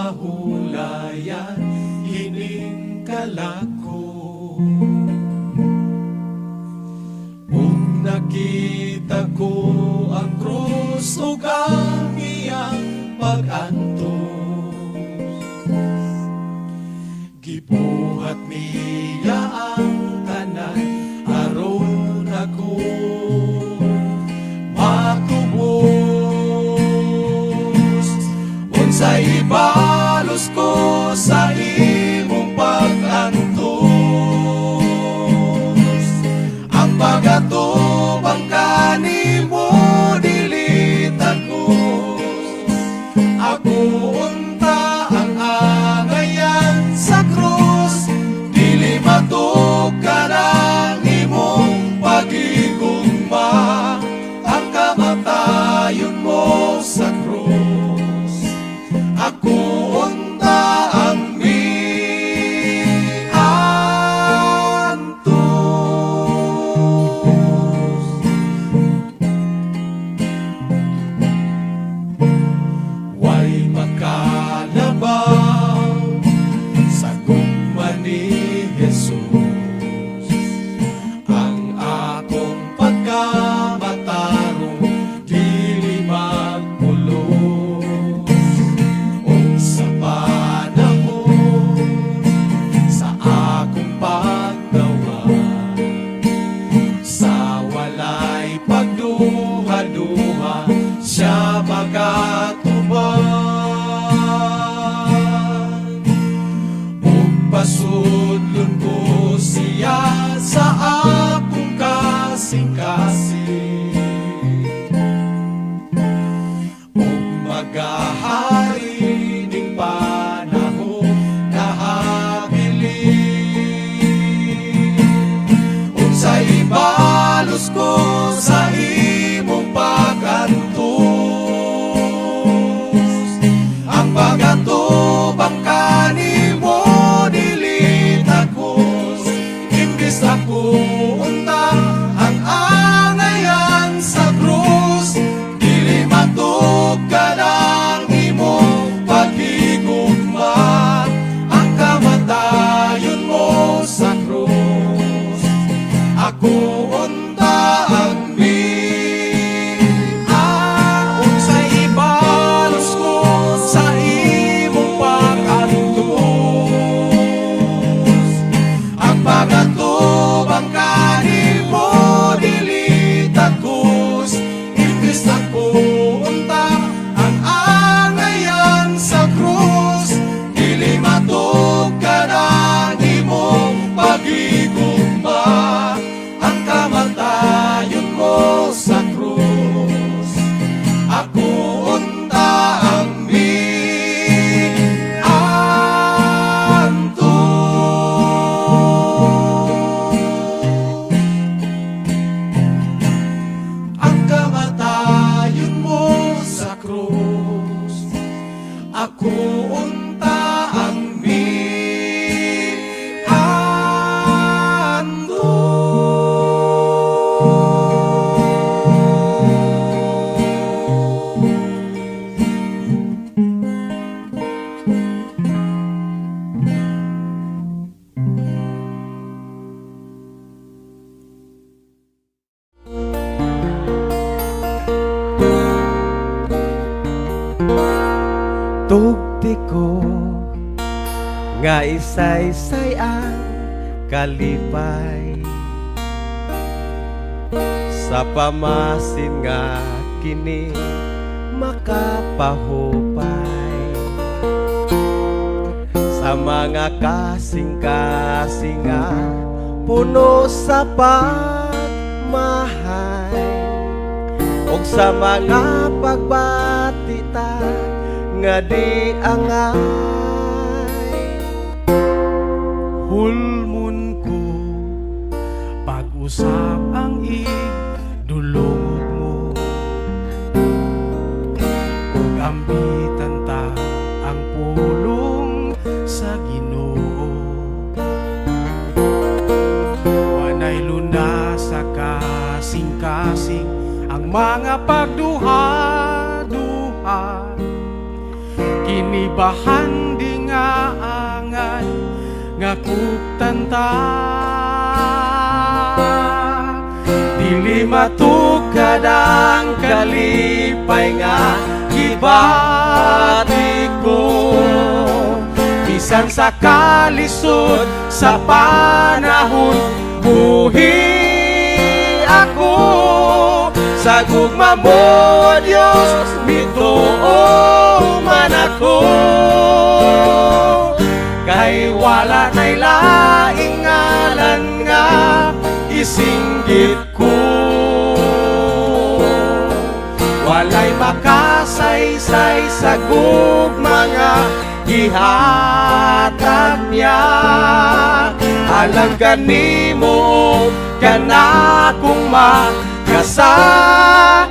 mahulayan hining kalako. Kung nakita ko ang krus ug ang iyang pag-antos, gibuhat niya ang tanan aron ako matubos. Unsay ibalos ko sa imong pag-antos, ang pag-atubang kanimo dili tagos. Ako unta ang angayan sa krus, dili matukan ang imong pag-igugma, ang kamatayon mo sa krus. Ako unta ang way makalabaw sa gugma ni Jesus, ang akong pagkamatarong dili magpulos. O sa panahon sa akong paggawa, sa walay pagduha-duha siya magatubang. Pasudlon ko siya sa akong kasing-kasing, ug magahari ning panahon nahagiling. Unsay ibalos ko sa imong pag-antos, ang pag-atubang kanimo dili tagos. Imbis ako unta ang angayan sa krus, dili matukan ang imong pag-igugma, ang kamatayon mo sa krus. Ako unta ang unsay ibalos ko sa imong pag-antos, ang pag-atubang kanimo dili tagos. Imbis ako unta ang angayan sa krus, dili matukan ang imong pag-igugma, ang kamatayon mo sa krus. Ako unta ang ang kamatayon mo sa krus. Ako unta ang tugti ko nga isaysay ang kalipay, sa pamasin nga kini makapahupay, sa mga kasing-kasingan puno sa pagmahay, ug sa mga pagbatita nga di angay. Hulmun ko pag-usap ang idulog mo, ug ambitan ta ang pulong sa Ginoo. Wanay luna sa kasing-kasing ang mga pagduha-duha, inibahan di nga angan nga kuktanta. Dili matukad ang kalipay nga gibati ko, bisan sa kalisod sa panahon buhi ako. Sa gugma mo, Diyos, mituo man ako. Kay wala na'y laing ngalan nga isinggit ko. Walay makasaysay sa gugma nga gihatag niya. Alang kanimo kana kung makasasala,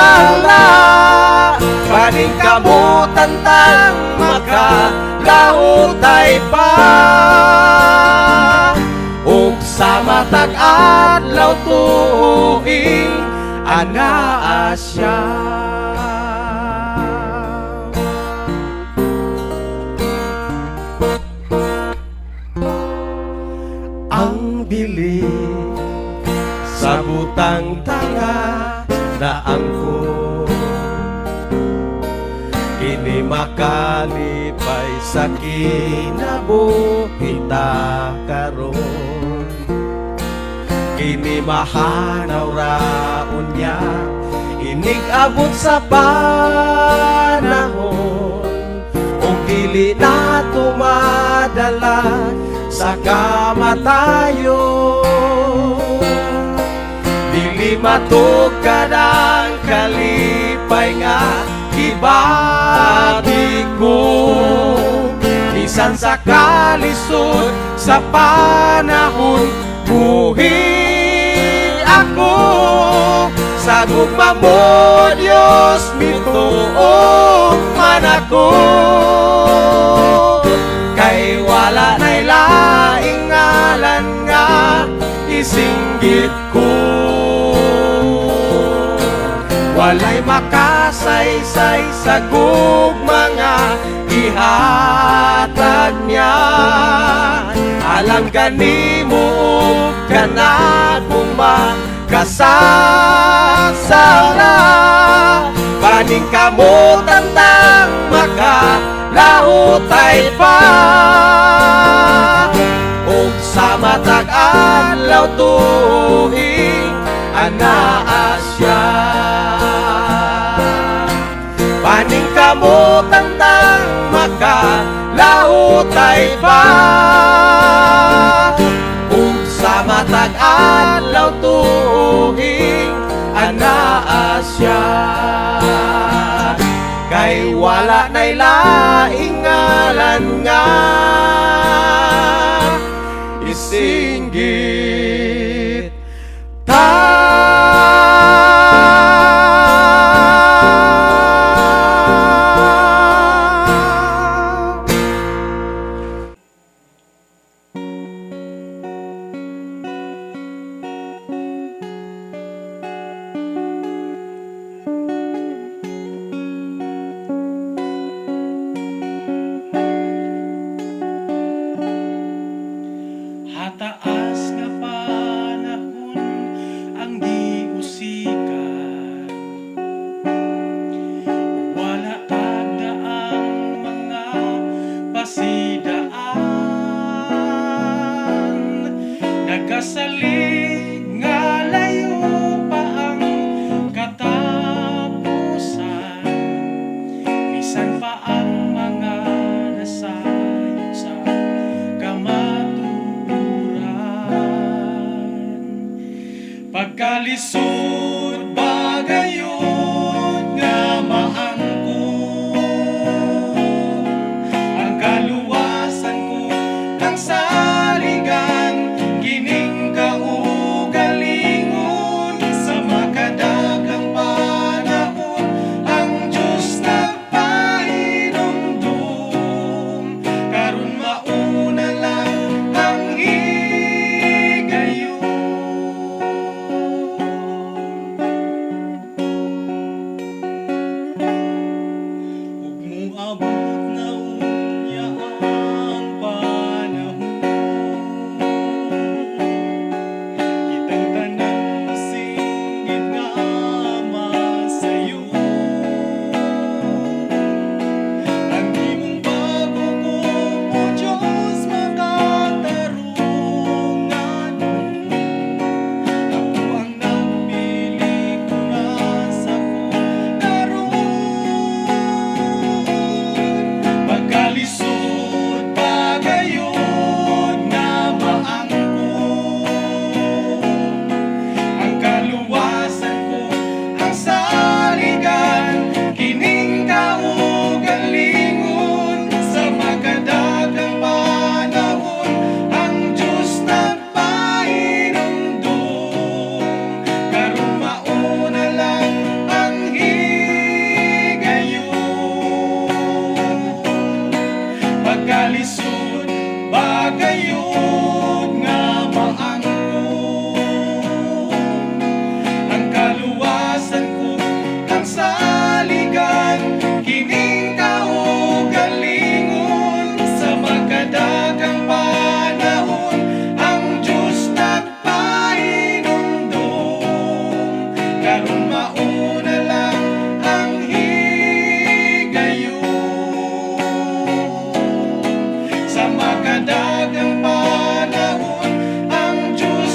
kaning kamutan tang makalautay pa. Ug sa matag adlaw tuig anaa siya. Ang bili sa butang tanga daan ko, kini makalipay sa kinabuhi ta karon. Kini mahanaw raon niya, inig abot sa panahon, ug dili na tumadala sa kamatayon. Dili matukad ang kalipay nga gibati ko, bisan sa kalisod sa panahon buhi ako. Sa gugma mo, Diyos, mituo man ako. Kay wala na'y laing ngalan nga isinggit ko. Walay makasaysay sa gugma nga ihatag niya. Alam kanimo kana kung makasasala, paning kamutan tang makalautay pa. Ug sa matag adlaw tuig anaa siya. Paning kamutan tang makalautay pa. Ug sa matag adlaw tuig anaa siya. Kay wala na'y laing ngalan nga isinggit ta. Hataas nga panahon ang giusikan, wala agda ang mga pasidaan. Nagasalig nga layo pa ang katapusan, bisan pa ang mga nasayod sa pagkalisod bagayon nga maangkon ang kaluwasan ko ng saligan, gining kaugalingon sa makadagang panahon. Ang Diyos nagpahinumdum, karon mauna lang ang higayon. Abot na mga lisod bagayod nga maangkon ang kaluwasan ko kang saligan kining kaugalingon sa magkadagang panahon ang Diyos nagpahinumdum karon mauna lang ang higayon sa magkadagang panahon ang Diyos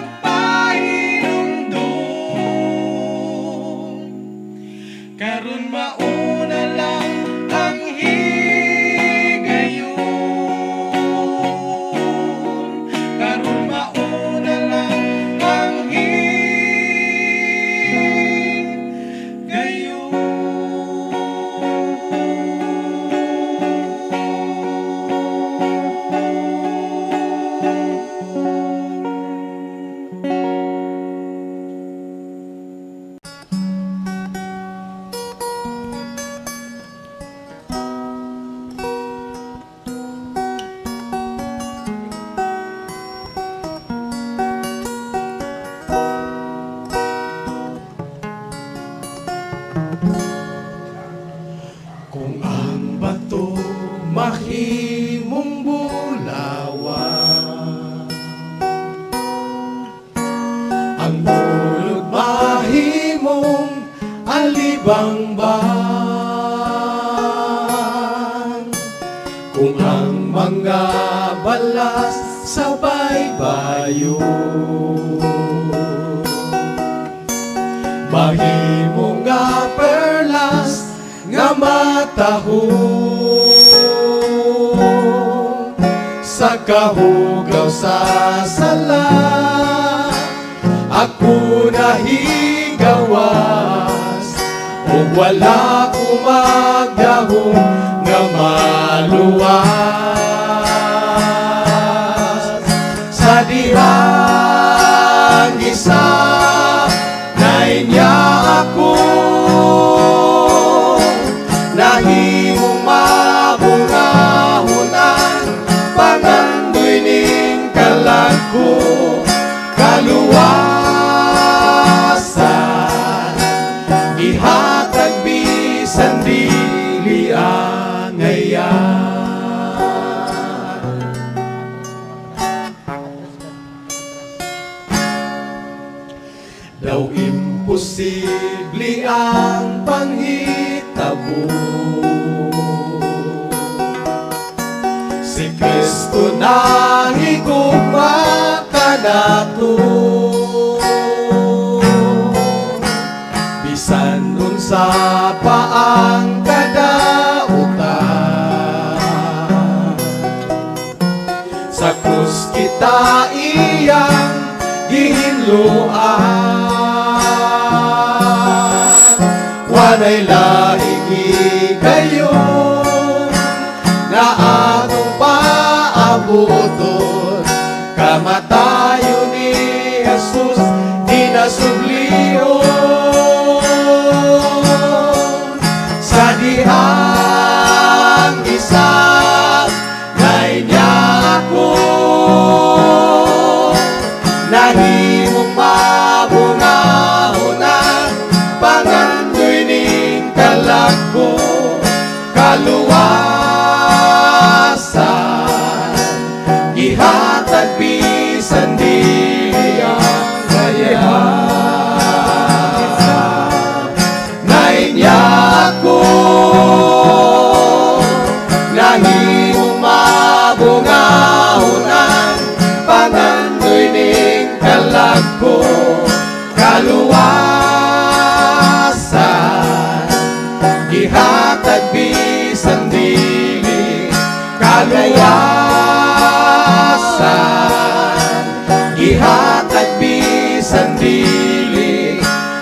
nagpahinumdum karon mauna lang ang higayon karon mauna lang ang kung ang bato mahimong bulawan ang bulod mahimong alibangban kung ang mga balas sa baybayon mahimong nga perlas nga matahong sa kahugaw sa sala ako nahigawas o wala ko magdahong nga maluwas sa dihang isa na inya ako nahimong mabungahunan pangandoy ning kalagko kaluwasan ihatag bisan dili angayan daw imposible ang panghitabo si Kristo nahigugma kanato bisan unsa pa ang kadautan sa krus kita iyang gihinluan wanay laing higayon na atong paabuton kamatayon ni Jesus dinasublion sa dihang isa na inya ako nahimong mabungahunan pangandoy ning kalagko kaluwasan ihatag bisan dili angayan na inya ako nahimong mabungahunan pangandoy ning kalagko kaluwasan ihatag bisan dili kaluwasan ihatag bisan dili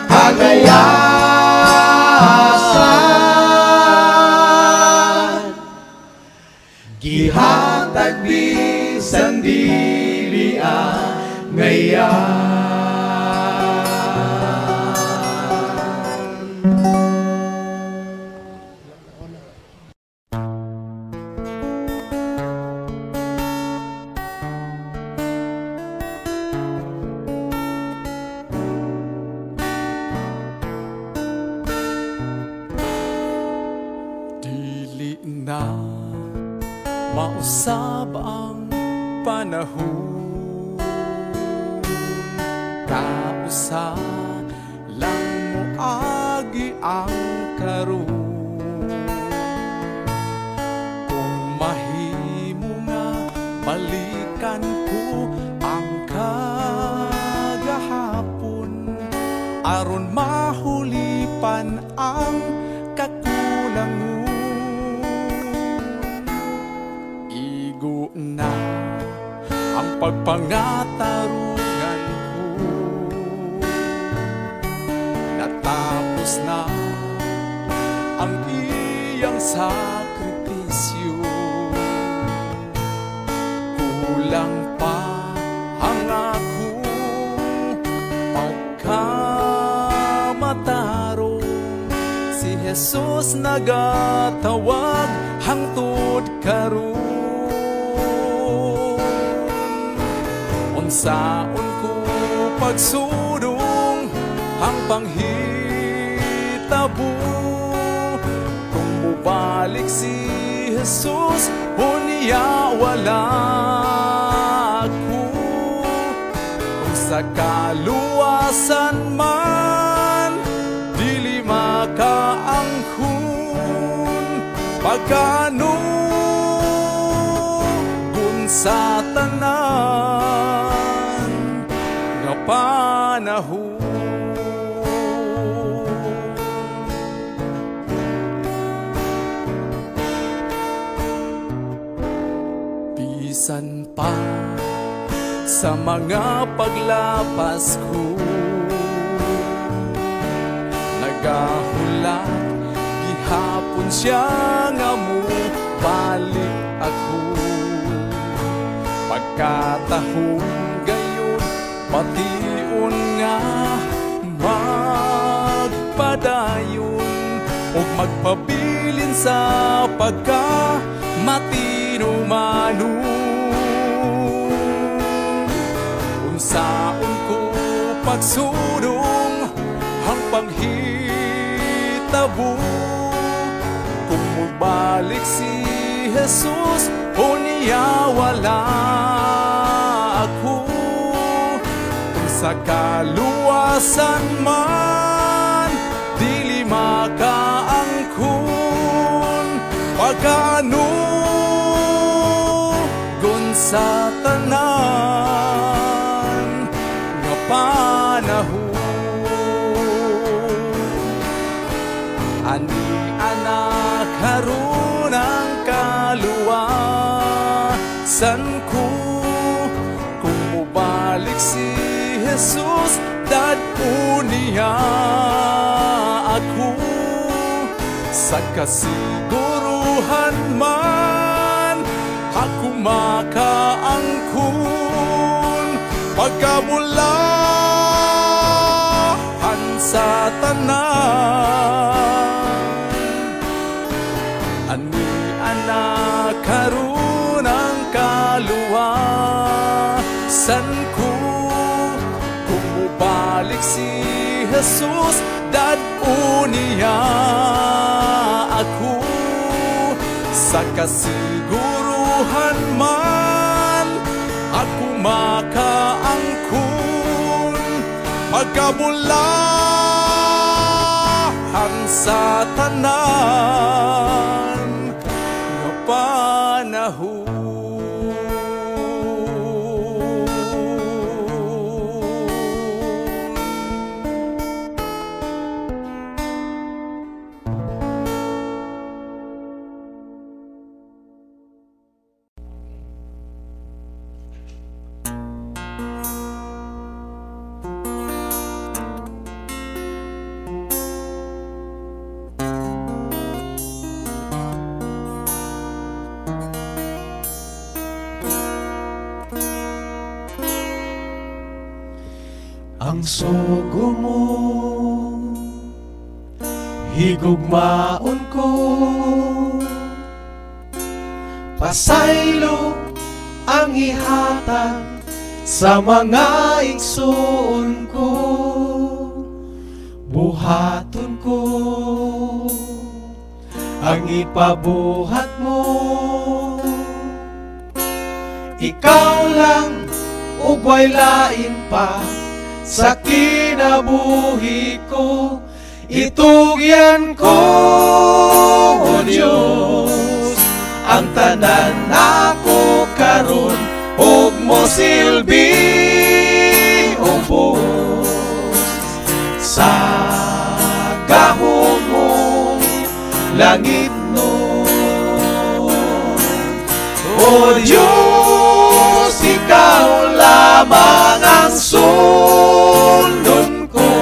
agayasan gihatag bisan dili angayan na mausab ang panahon, kausa lang mo agi ang karon. Kung mahimo nga balikan ko ang kagahapon, aron mahulipan ang kakulangon. Igo na ang pagpangatarungan ko, natapos na ang iyang sakripisyo. Kulang pa ang akong pagkamatarong, si Jesus nagatawag hangtod karon. Unsaon ko pagsudong ang panghitabo, kung mubalik si Jesus unya wala ako. Kung sa kaluwasan man dili makaangkon, pagano kun sa tanan nga panahon. Bisan pa sa mga paglapas ko, nagahulat gihapon siya nga mo balik ako. Pagkatahon gayon pation nga magpadayon, ug magpabilin sa pagkamatino manon. Unsaon ko pagsudong ang panghitabo, kung mubalik si Jesus unya wala ako. Kung sa kaluwasan man dili makaangkon, pagano gun sa tanan nga panahon. Ani anak karon ang kaluwasan ko, kung mubalik si Jesus dadto niya ako. Sa kasiguruhan man ako makaangkon, pagkamulahan sa tanan. Ani anak karon ang kaluwasan ko, kung mubalik si Jesus dadto niya ako. Sa kasiguruhan man ako makaangkon, pagkamulahan sa tanan nga panahon. Ang sugo mo higugmaon ko, pasaylo ang ihatag sa mga igsoon ko. Buhaton ko ang ipabuhat mo. Ikaw lang ugway lain pa sa kinabuhi ko. Itugyan ko, O Diyos, ang tanan ako karon, ug mo silbi ubos sa gahom mong langit nun. O Diyos, ikaw lamang ang sundon ko.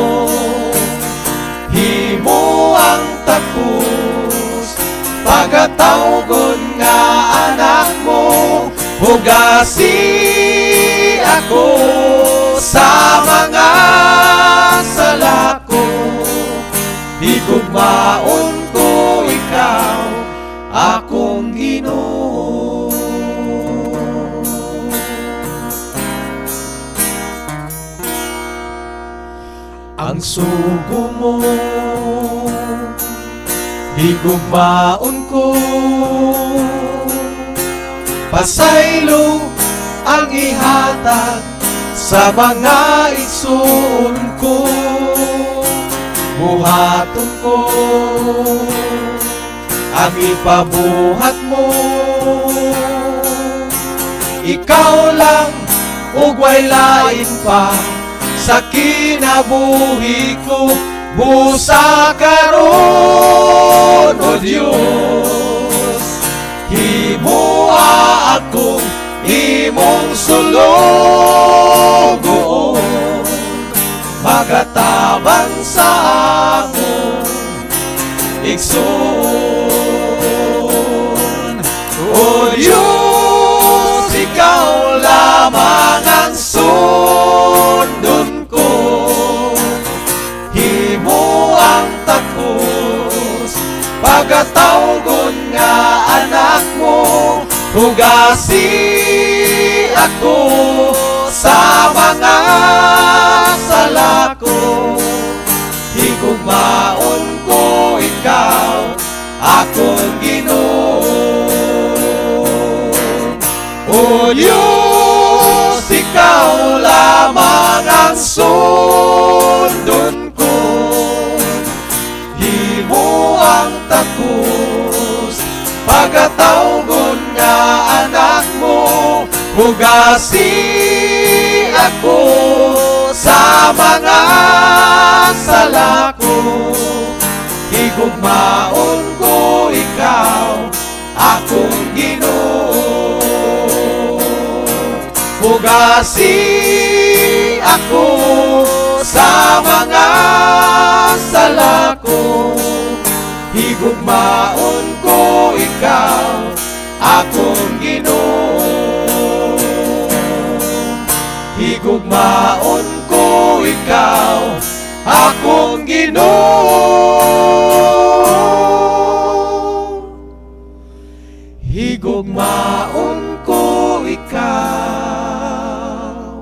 Himo ang takos, pagatawgon nga anak mo. Hugasi ako sa mga sala ko. Higugmaon ko ikaw, akong Ginoo. Ang sugo mo, higugmaon ko. Pasaylo ang ihatag sa mga igsoon ko. Buhaton ko ang ipabuhat mo. Ikaw lang ugway lain pa sa kinabuhi ko. Busa karon, O Diyos, himuha akong imong sulugoon. Magatabang sa akong igsoon. O Diyos, ikaw lamang ang sundon ko. Himo ang takos, pagatawgon nga anak mo. Hugasi ako sa mga sala ko. Higugmaon ko ikaw, akong Ginoo. O Diyos, ikaw lamang ang sundon ko. Himo ang takos, pagatawgon nga anak mo. Hugasi ako sa mga sala ko. Higugmaon ko ikaw, akong Ginoo. Hugasi ako sa mga sala ko. Higugmaon ko ikaw, akong Ginoo. Higugmaon ko ikaw, akong Ginoo. Higugmaon ko ikaw,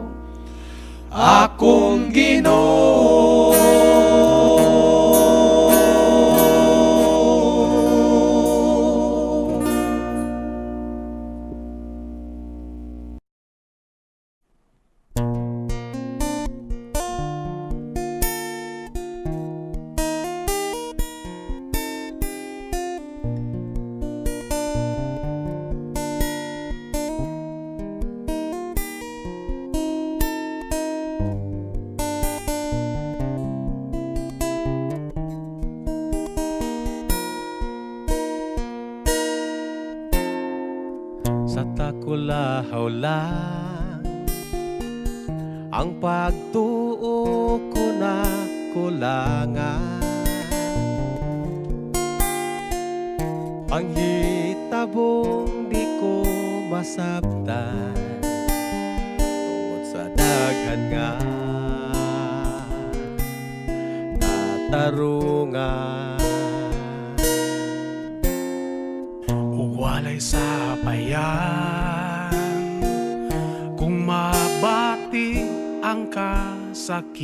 akong Ginoo. Sa takulahaw lang ang pagtuo ko na kulangan. Panghitabong di ko masabtan tungod sa daghan nga natarungan. Walay sa bayan kung mabati ang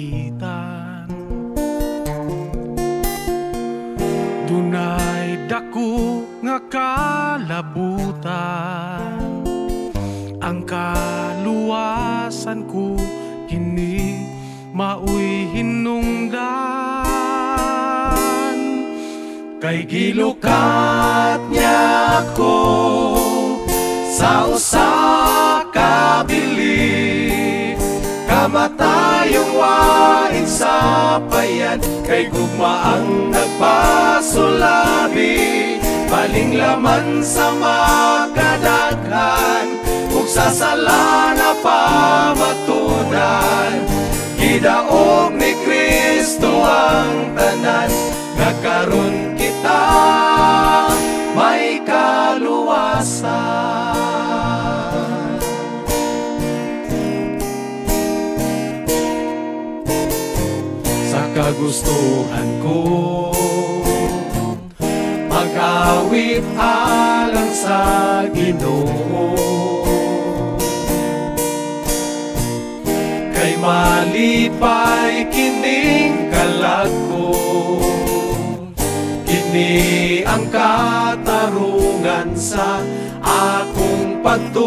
kasakitan. Dunay dako ako nga kalabutan, ang kaluwasan ko kini maoy hinungdan. Kay gilukat niya ako sa usa ka bili, kamatayong wain sa payan, kay gugma ang nagpasulabi, baling laman sa makadaghan, ug sa sala na pamatudan. Gidaog ni Kristo ang tanan, nagkaroon kita may kaluwasan. Sa kagustuhan ko mag-awit alang sa Ginoo, kay malipay kining kalag ko, kini ang katarungan sa akong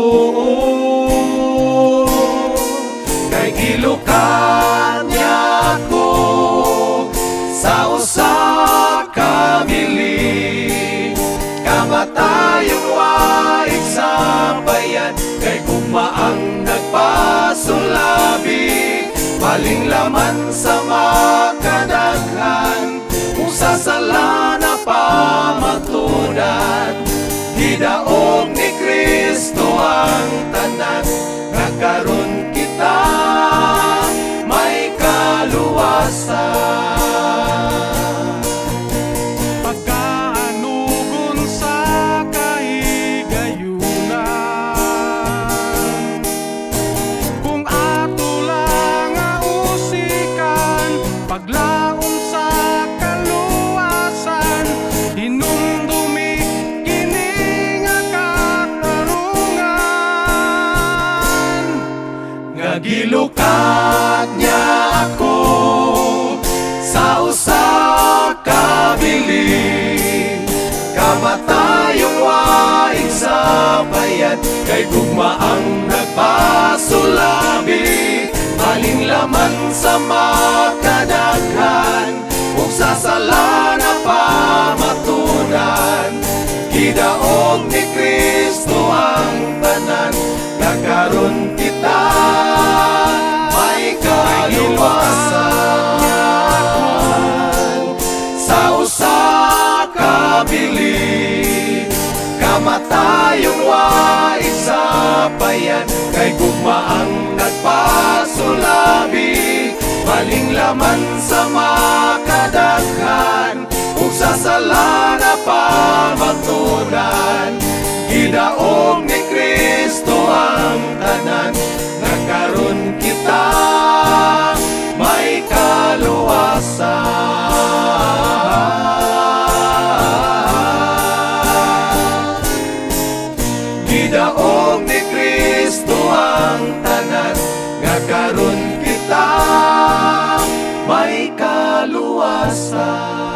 pagtuo. Kay gilukan niya ako sa usa ka bili, kamatayong waig sa bayan, kay gugma ang nagpasulabi, baling laman sa makadaghan, sa sala na pamatudan. Gidaog ni Kristo ang tanan, nagkaroon kita may kaluwasan. Pagkaanugon sa kahigayunan, kung ato lang nga usikan, paglaom sa hinumdumi kini nga katarungan. Nga gilukat niya ako sa usa ka bili, kamatayong waig sa bayan, kay gugma ang nagpasulabi, baling laman sa makadaghan, ug sa sala na pamatudan. Gidaog ni Kristo ang tanan, nagkaroon kita may kaluwasan. Sa usa ka bili, kamatayong waig sa bayan, kay gugma ang nagpasulabi, baling laman sa makadaghan, ug sa sala na pamatudan. Gidaog ni Kristo ang tanan, nagkaroon kita may kaluwasan. Gidaog ni Kristo ang tanan, nagkaroon kita may kaluwasan.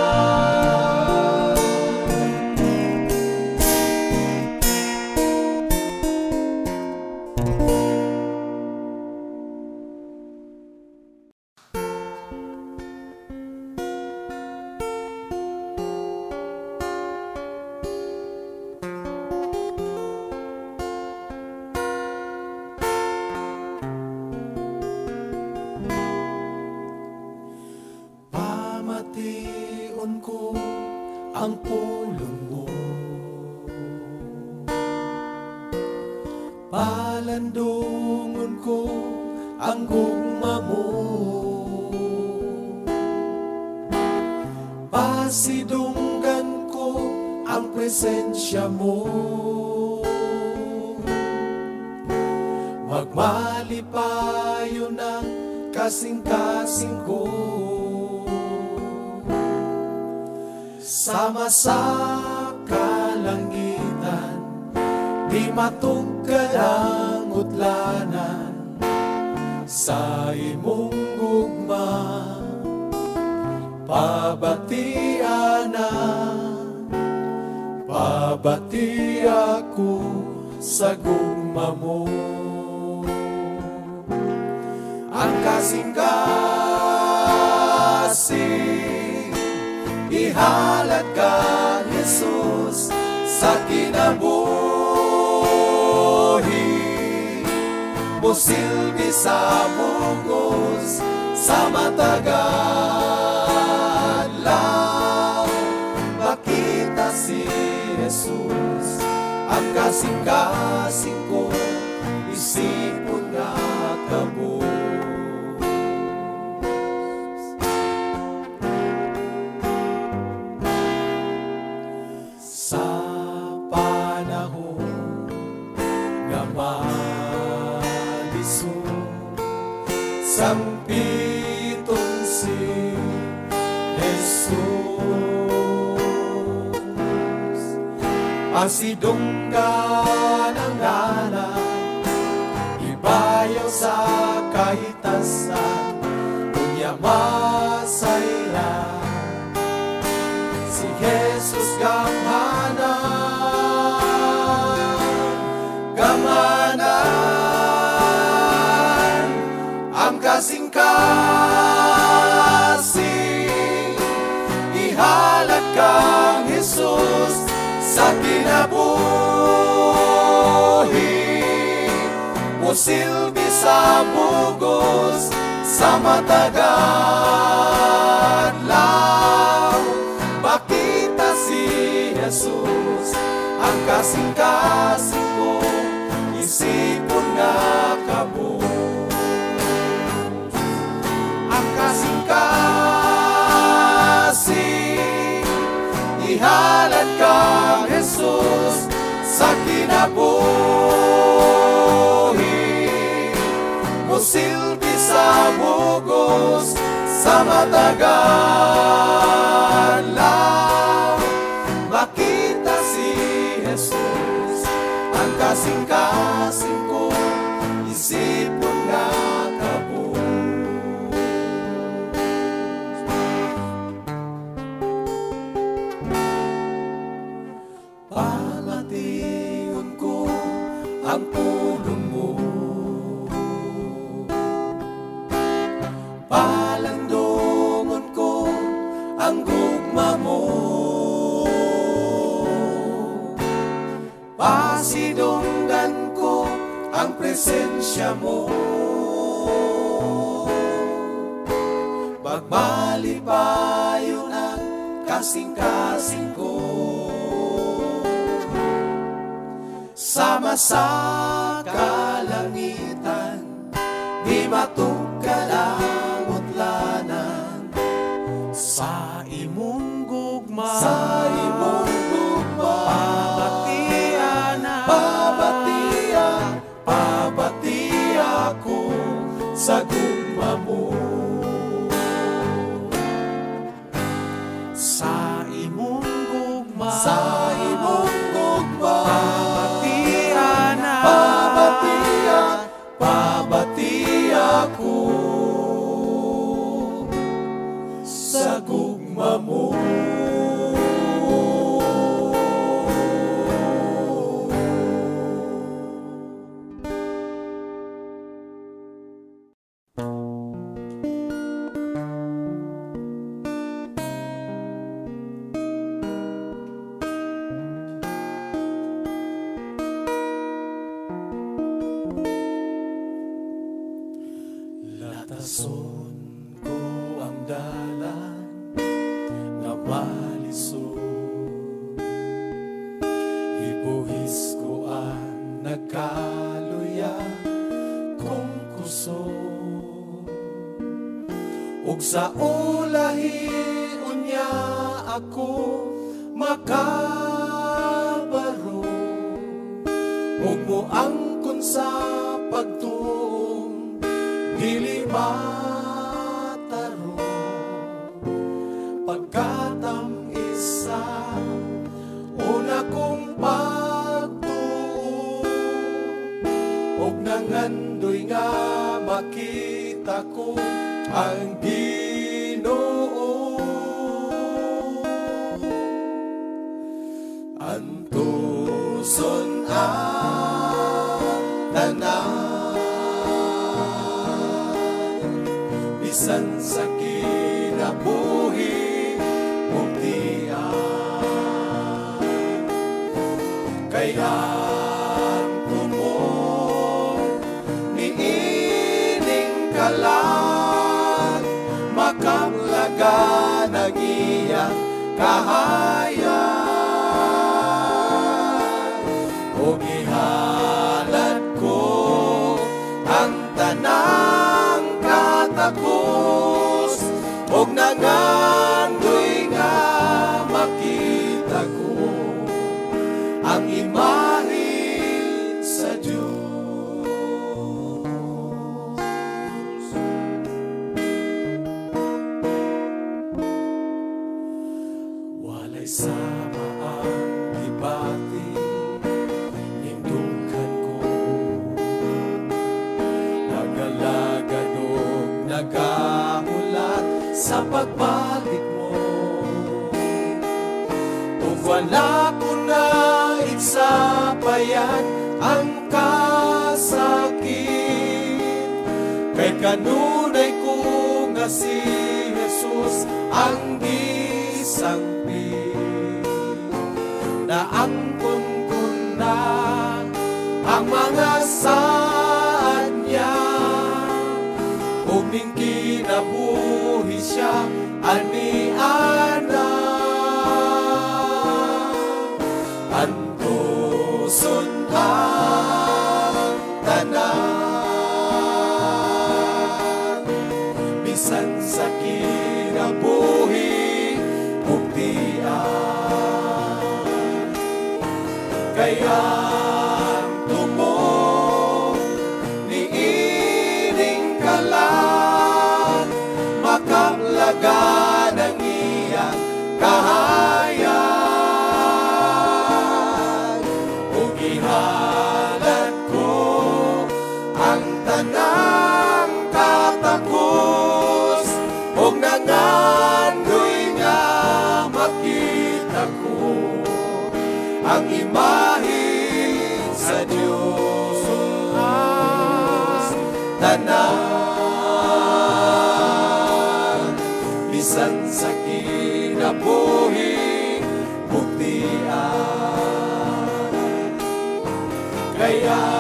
Pamation ko ang pulong mo, palandungon ko ang gugma mo, pasidunggan ko ang presensya mo, magmalipayo ng kasing-kasing ko, sama sa kalangitan, di matugkad ang utlanan, sa imong gugma pabatiana, pabati ako sa gugma mo. Ang kasing-kasing ihalat ka, Jesus, sa kinabuhi mo, silbi sa bugos sa matagal lang. Makita si Jesus, ang kasing-kasing ko, isipon nga kabus. Sa panahon nga malisod, sampitong si Jesus, pasidunggan ang nanay, ibayaw sa kahitasan, kunya masayra si Jesus gamanan, ang kasing-kasing ihalat kang Jesus sa kinabuhi mo, silbi sa bugos sa matagal lang. Makita si Jesus, ang kasing-kasing ko, isipon nga kabus. Ang kasing-kasing ihalat kang Jesus sa kinabuhi mo, silbi sa bugos sa matagal lang. Makita si Jesus, ang kasing-kasing ko, isipon nga kabus. Pamatiyon ko ang pulong mo, palandungon ko ang gugma mo, pasidunggan ko ang presensya mo, magbalipayon ang kasing-kasing ko, sama sa kalangitan, di matugkad ang utlanan, Sa imong gugma, sa imong gugma, pabati ako sa gugma mo. sa imong gugma, Sa imong gugma, pabati ako sa gugma mo. Latason ko ang dalan nga malisod, ibuhis ko ang nagkaluya kong kusog, ug sa ulahi unya ako makabaro, ug mo angkon sa pagtuong dili mataro, pagkatam isa una kong pagtuo, ug nangandoy nga makita ko ang Ginoo. ang tanan, bisan sa kinabuhi mugtian. Kaya makanglaga ng iyang kahayan. O gihalad ko ang tanang katakos, og nangandoy nga makita ko ang imahin sa Diyos. Sama ang gibati nindukan ko, nagalagan o nagahulat sa pagbalik mo. Kung wala ko na iksapayan ang kasakit, kay kanunay ko nga si Jesus ang gisang na angkon ko na ang mga saan niya, ug ning kinabuhi siya ani-ana. Antuson ang tanan, bisan sa kinabuhi mugtian. Kaya tumo ni ining kalan, makanglaga ng iyang kahayan. Ug ihalad ko ang tanang katakos, og nangandoy nga makita ko ang imahin sa Diyos. Tanan, bisan sa kinabuhi mugtian. Kaya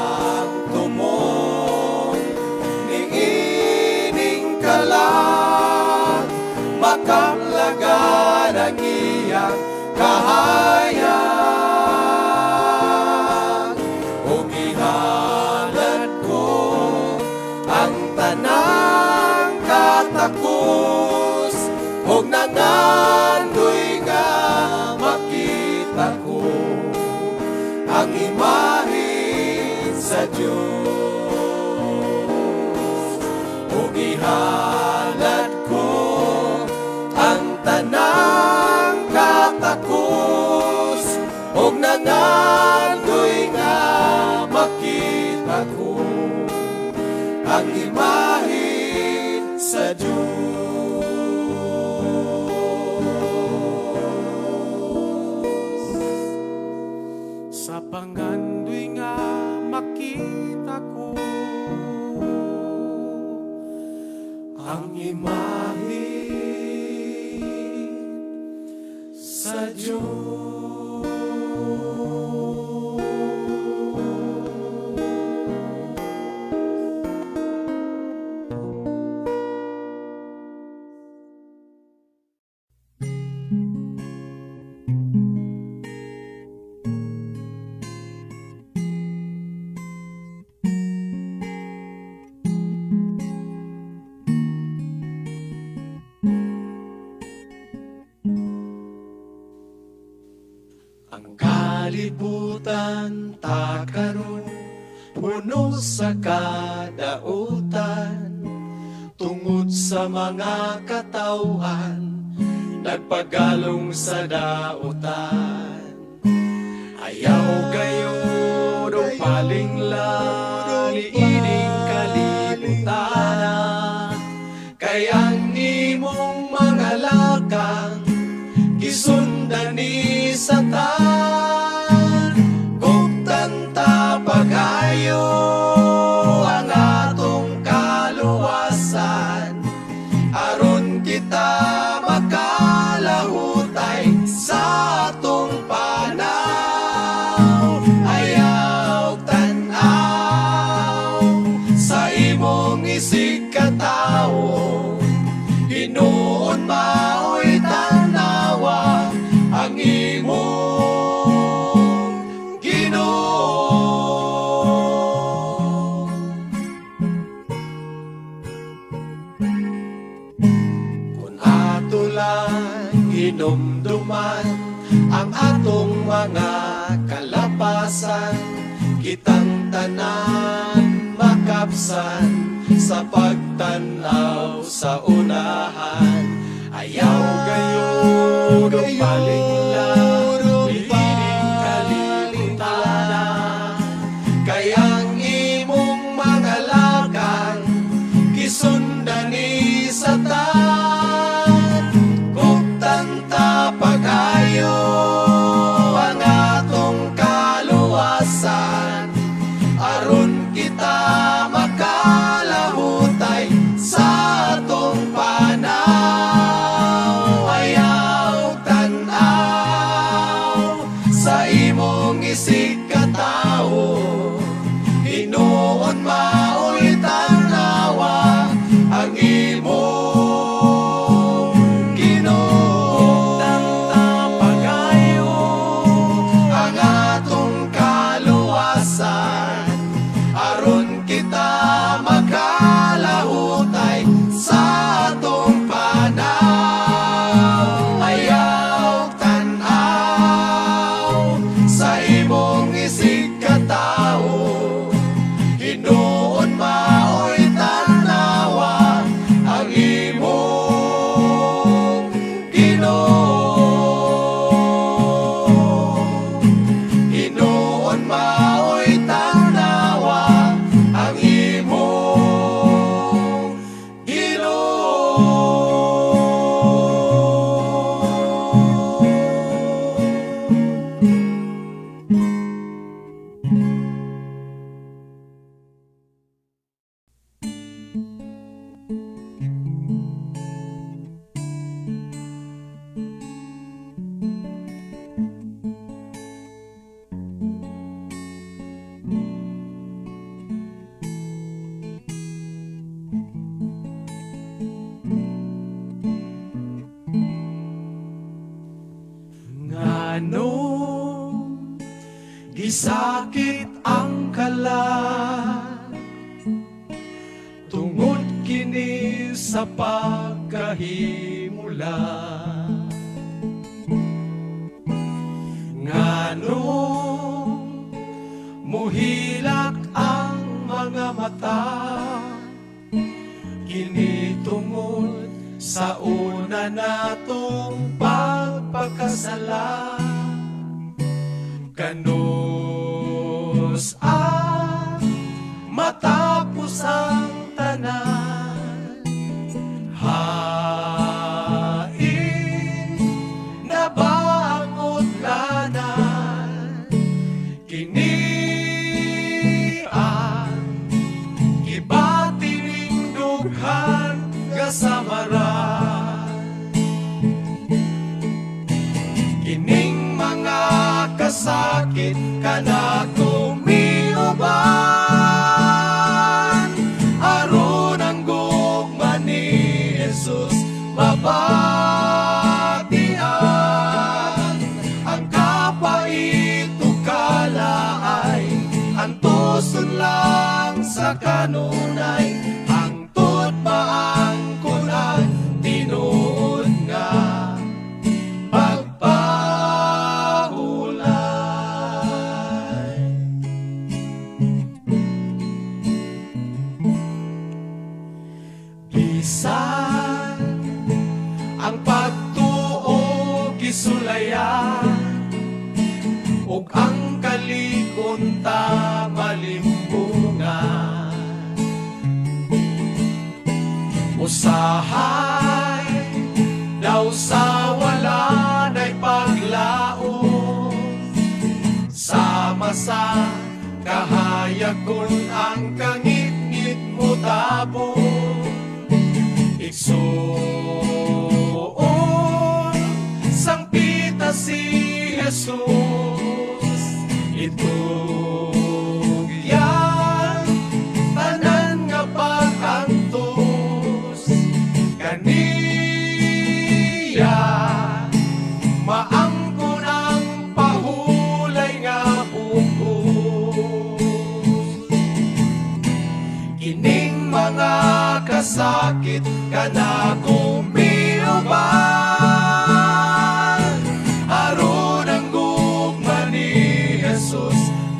tumon ni ining kalan, makanglaga ng iyang kahayan. Tanang katakos, og nangandoy nga makita ko ang imahin sa Diyos. Og ihalad ko ang tanang katakos, og nangandoy nga makita ko ang imahin sa Diyos. Sa pangandoy nga makita ko ang imahin sa Diyos. Ang kalibutan takaron, puno sa kadautan, tungod sa mga katawhan, nagpagalong sa dautan. Ayaw gayo do palinglang ining kalibutan, kaya nimong mga lakang gisundan ni Satan. Kung ayaw tanaw sa imong isig katawo, hinuon mao'y tanawa ang imong Ginoo. Kung ato lang hinumduman ang atong mga kalapasan, kitang tanan makapsan sa pagtanaw sa unahan. Ayaw gayon palinglang piling kalibutan, kayang imong mga lakang kisundan ni Satan. Kung tanta pag-ayo ang atong kaluwasan, aron kita makalahutay sa atong panaw. Ayaw tanaw sa imong isig katawo, hinuon mao'y tanawa ang imong Ginoo. Tanta pag-ayo ang atong kaluwasan, aron kita makalahutay sa atong panaw. Ayaw tanaw sa imong isig katawo, hinuon mao'y tanawa ang imong Ginoo. Hinuon mao'y tanawa ang imong Ginoo. Nganong gisakit ang kalan, tungod kini sa pagkahimulan. Nganong muhilak ang mga mata, kini tungod sa una natong pagpakasala. Kanus matapos ang tanan, hain na ba ang utlanan, kini ang gibatining dughan kasamaran. Kining mga kasakit kana tumiuban, aron ang gugma ni Jesus mabatian. Ang kapait ug kalaay, ang tuson lang sa kanunay, hangtod pa ang kunang tinuod nga pagpahulay. Bisan ang pagtuo gisulayan, ug ang kalikunta malimbungan, usahay daw sa wala na'y paglaom, sama sa kahayagon ang kangit-ngit mo tabo. Igsuon sang pita si Jesus, kanako miuban. Aron ang gugma ni Jesus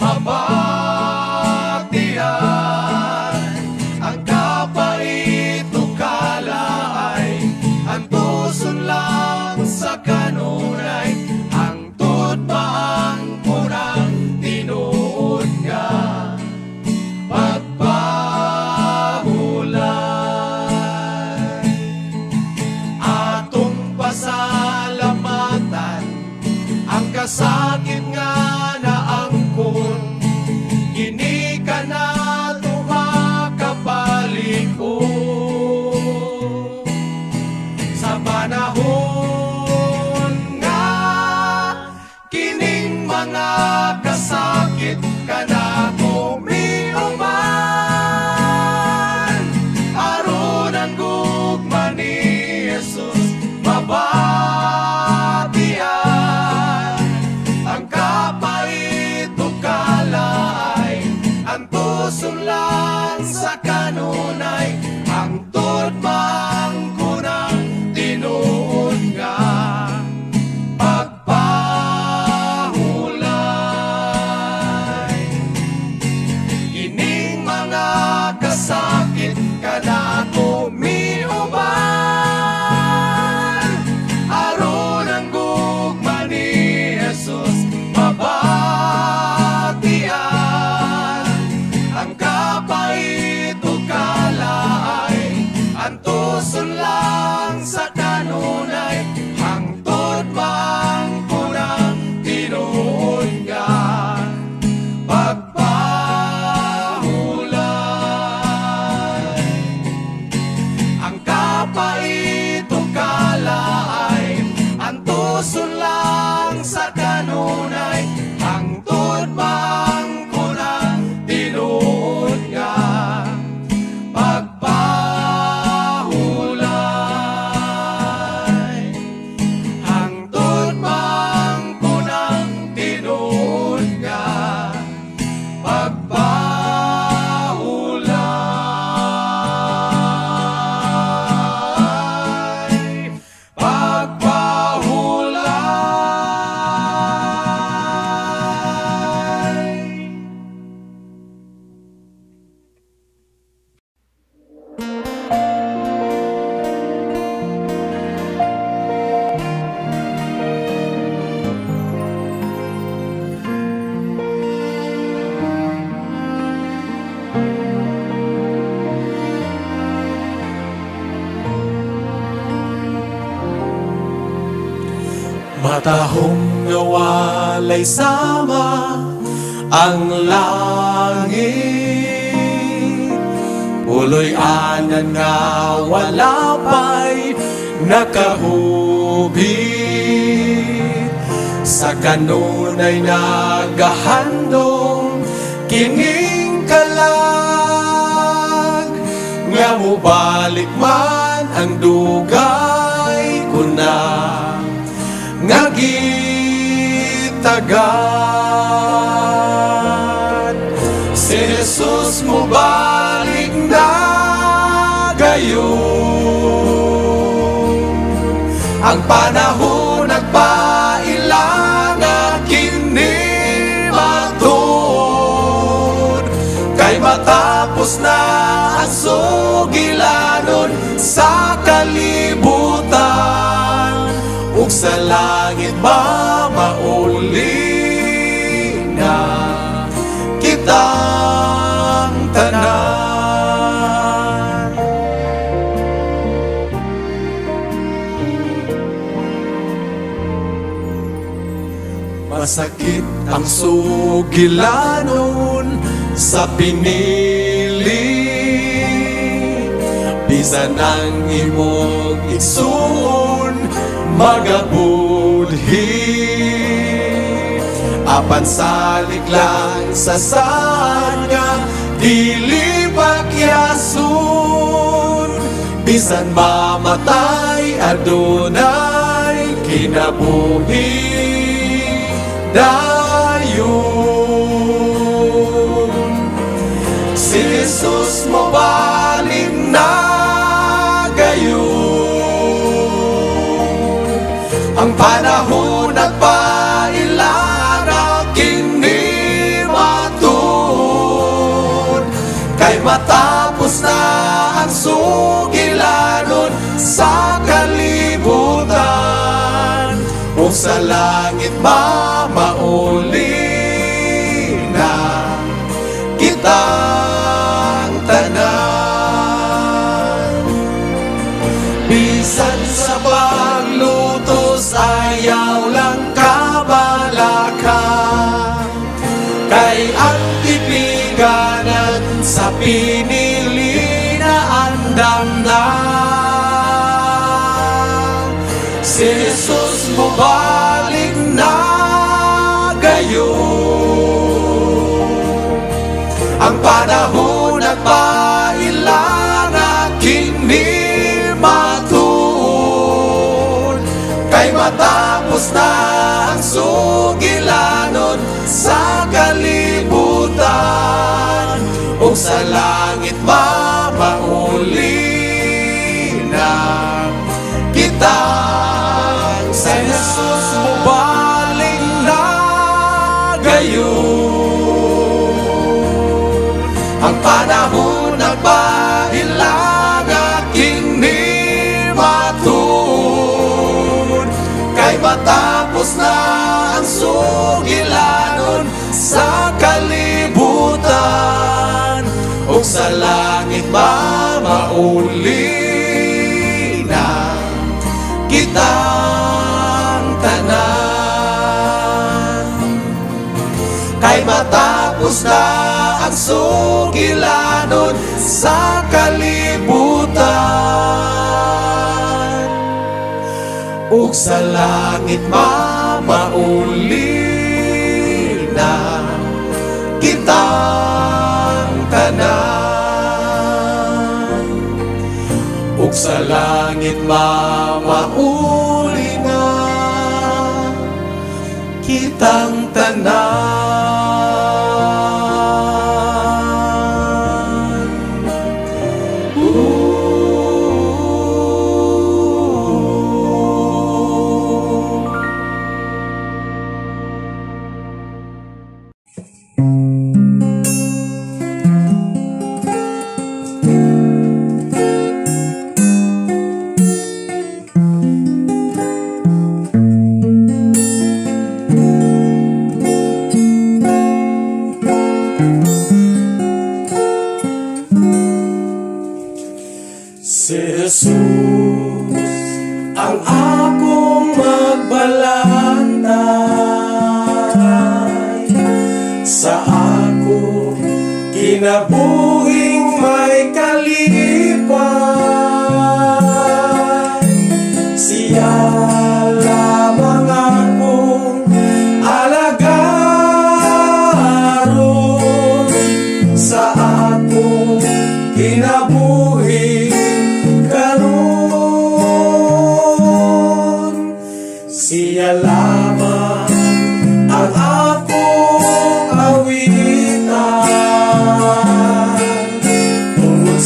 mabatian. Ang kapait o kalaay, antuson lang sa kanunay. Hangtod maang kurang tinuod nga pagpahulay. Atong pasalamatan ang kasakit nga naangkon. Kini ka na tumakabalik ko sa panahon nga kining mga kasakit ka na kumiuban. Aron ang gugma ni Jesus mabatian. Ang kapait o kalaay, antuson lang sa kanunay. Hangtod maang kunang tinuod nga pagpahulay. Ining mga kasakit ka na kumiuban. Aron ang gugma ni Jesus mabatian. Ang kapait o kalaay, antuson lang sa kanunay. Hangtod maang kunang tinuod nga pagpahulay. Ang kapait o kalaay, antuson lang sa kanunay. Hangtod maang kunang tinuod nga pagpahulay. Hangtod maang kunang tinuod nga pagpahulay. Matahong nawalay sama ang langit. Uloy anan nga wala pa'y nakahubit. Sa kanunay nagahandong kining kalag. Nga mubalik man ang dugay ko na nga gitagan. Si Jesus mo balik na gayon. Ang panahon nagpailang nga kini matod. Kay matapos na ang sugilanon sa kalibutan. Ug sa langit ba mauli na kitang tanan. Masakit ang sugilanon sa pinili. Bisan ang imong igsoon magabudhi. Apan salig lang sa sanya dili pagyason. Bisan mamatay adunay kinabuhi dayon. Si Jesus mo balik na gayon. matapos na ang sugilanon sa kalibutan, o sa langit mamauli na kitang tanan. Bisan sa paglutos ayaw lang kabalakan, kay ang tipiganan sa pinili na andam na. Si Jesus mo balik na gayon, ang panahon at pailang aking ni matuon, kay matapos na ang sugilanon sa kalibutan, o sa langit mamauli na kitang sa Jesus mo balik na gayon, ang panahon na pailang aking ni matuon, kay matapos na ang sugilanon sa kalibutan, o sa langit mamauli na kitang tanan. Kay matapos na ang sugilanon sa kalibutan, ug sa langit mamauli na kitang tanan, ug sa langit mamauli na kitang tanan. Si Jesus ang akong magbalantay sa ako kinabuhing may kalipay. Siya lamang akong alagaron sa ako kinabuhing karon. Siya lamang ang akong awitan, tungod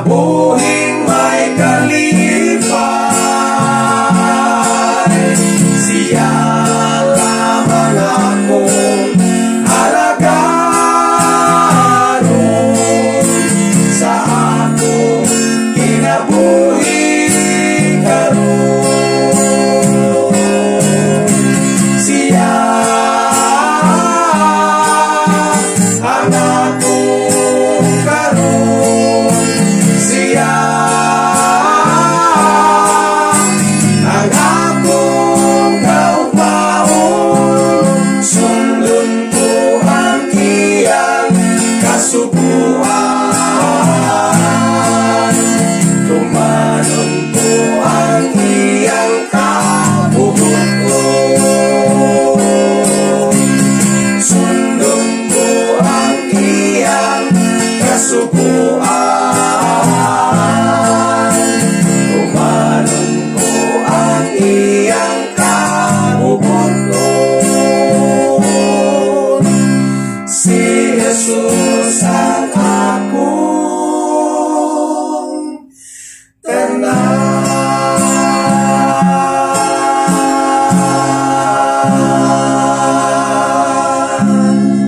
kinabuhing may kalipay. Siya lamang akong alagaron sa akong kinabuhing karon. Siya ang akong karon. Siya ang akong kaugmaon. Sundon ko ang iyang kasubuan. Tumanon ko ang iyang kabubuton. Sundon ko ang iyang kasubuan. Tumanon ko ang iyang kabubuton. Si Jesus ang akong tanan.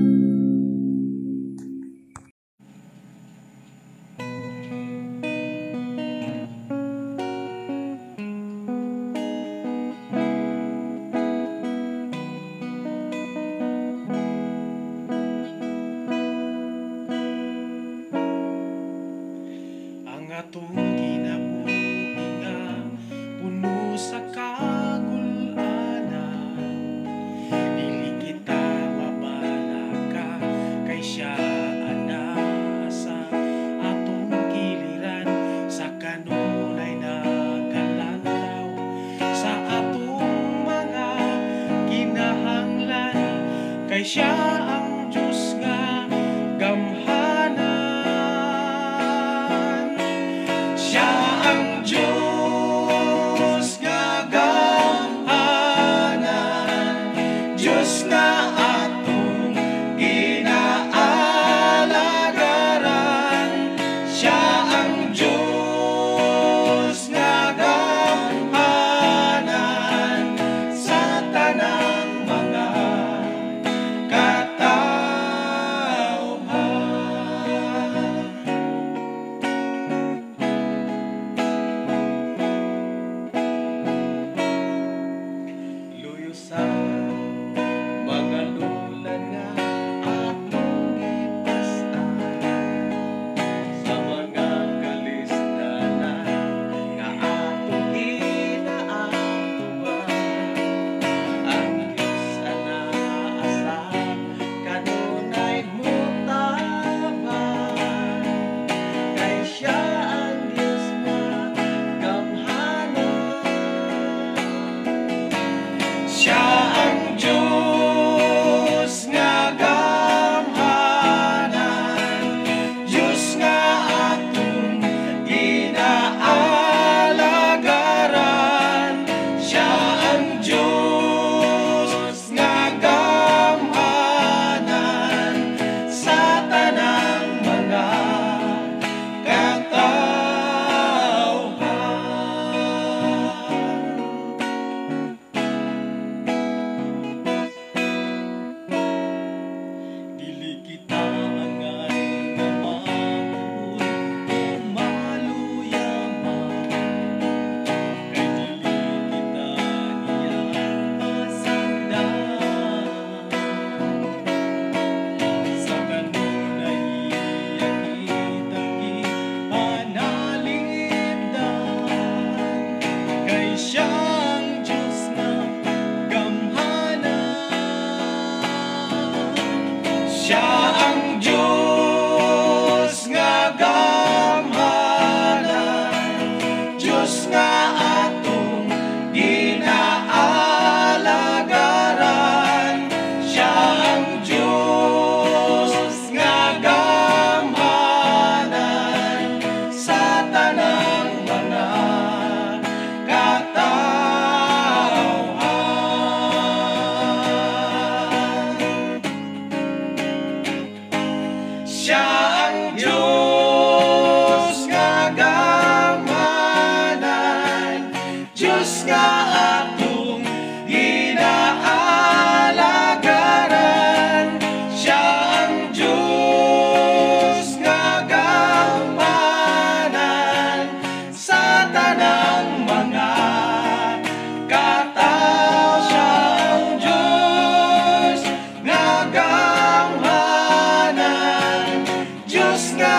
Ang atong kinabuhi nga puno sa kagulanan, dili kita mabalaka kay siya ana sa atong giliran. Sa kanunay nagalantaw sa atong mga kinahanglan, kay siya ang Diyos nga gamhanan. Siya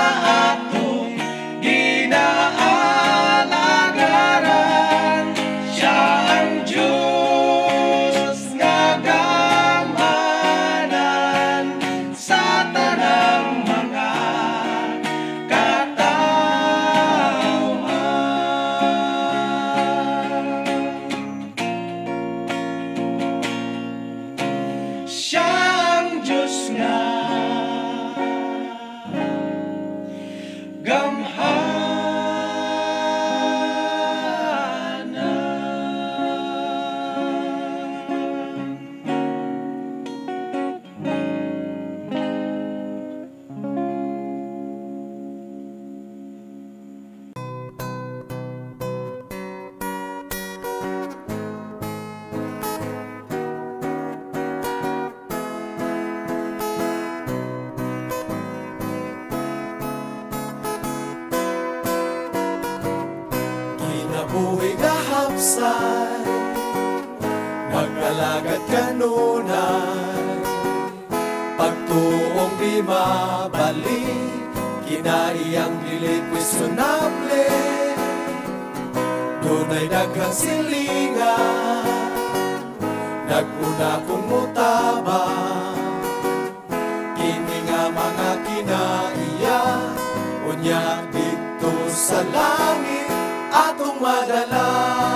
atong ginaalagaran. Siya ang Diyos nga gamanan sa tanang mga katauhan. Siya ang Diyos nga Kinabuhi nga hapsay, nagkalagad kanunay, pagtuong di mabalik, kinaiyang dili questionable. Dunay daghang silingan, naguna kong mutabang, kini nga mga kinaiya, unya dito sa langit atong madala.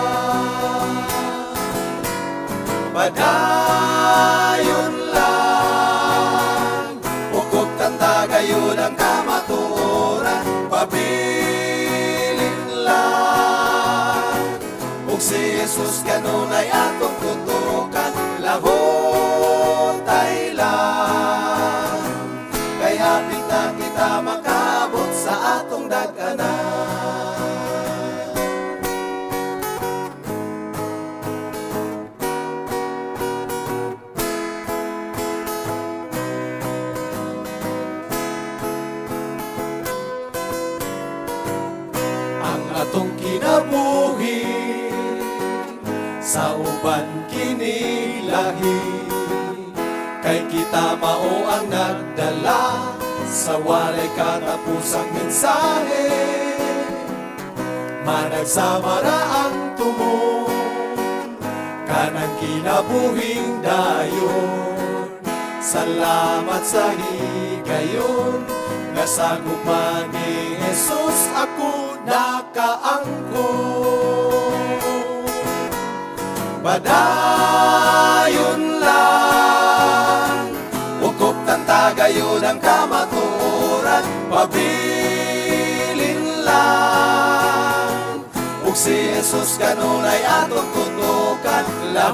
Padayon lang, ukop tanda gayon ang kamatuoran, pabilin lang, ug si Jesus kanunay atong tutukan, lahutay lang, kay hapit na kita makaabot sa atong dag-anan. Atong kinabuhi sa uban kinilahi, kay kita mao ang nagdala sa walay katapusang mensahe. Managsama ra ang tumong kanang kinabuhing dayon. Salamat sa higayon, nasagop man ni Jesus ako nakaangkon. Padayon lang, ukop tanta gayon ang kamatuoran, pabilin lang, ug si Jesus kanunay atong tutukan,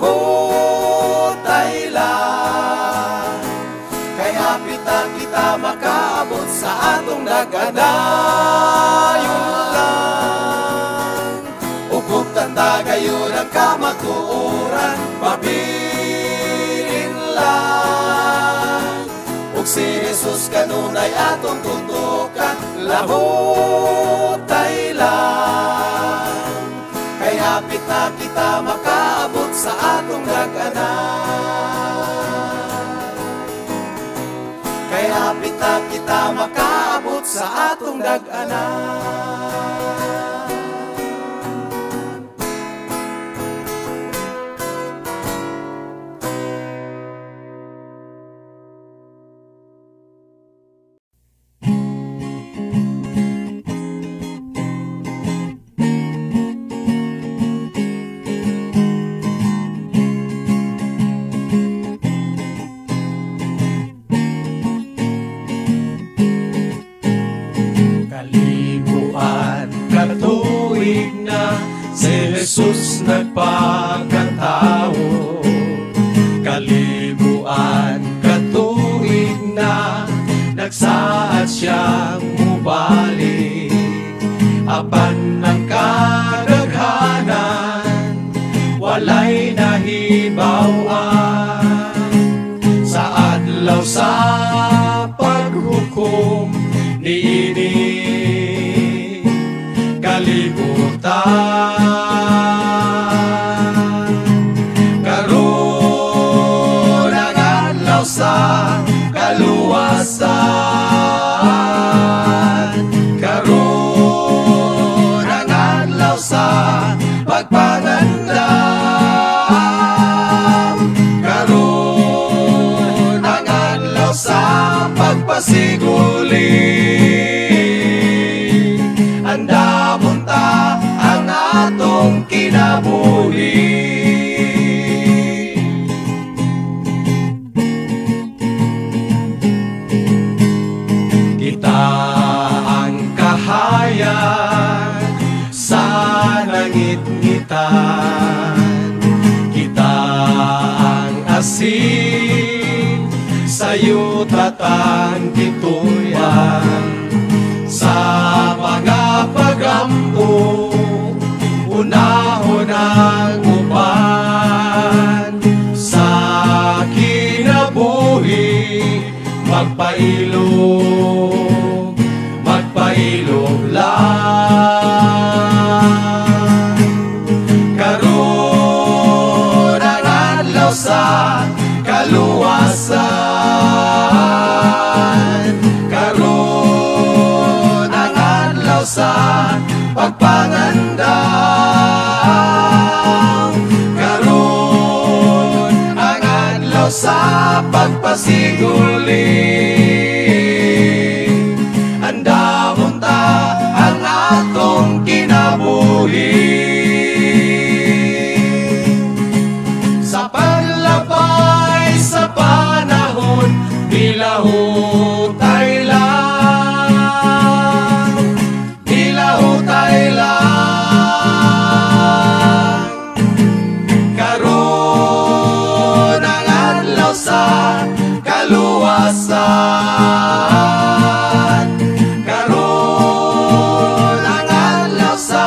lahutay lang, kay hapit na kita makaabot sa atong dag-anayon lang. Ukop tanda gayon ang kamatuoran, pabilin lang, ug si Jesus kanunay atong tutukan, lahutay lang, kay hapit na kita makaabot sa atong dag-anan. Kay hapit na kita makaabot sa atong dag-anan. Jesus nagpakatao, kalibuan katuig na nagsaad siyang mubalik, apan ng kadaghanan walay nahibawan sa adlaw sa paghukom niini kalibutan. Sa kaluwasan Dagan kituyan sa mga pagampo, unahon ang uban sa kinabuhi. Magpailog lang. Karon ang adlaw sa kaluwasan, karon ang adlaw sa pagpangandam, karon ang adlaw sa pagpasiguli. Andamon ta ang atong kinabuhi sa paglabay sa panahon. Bilahutay lang, bilahutay lang. Karon ang adlaw sa kaluwasan, karon ang adlaw sa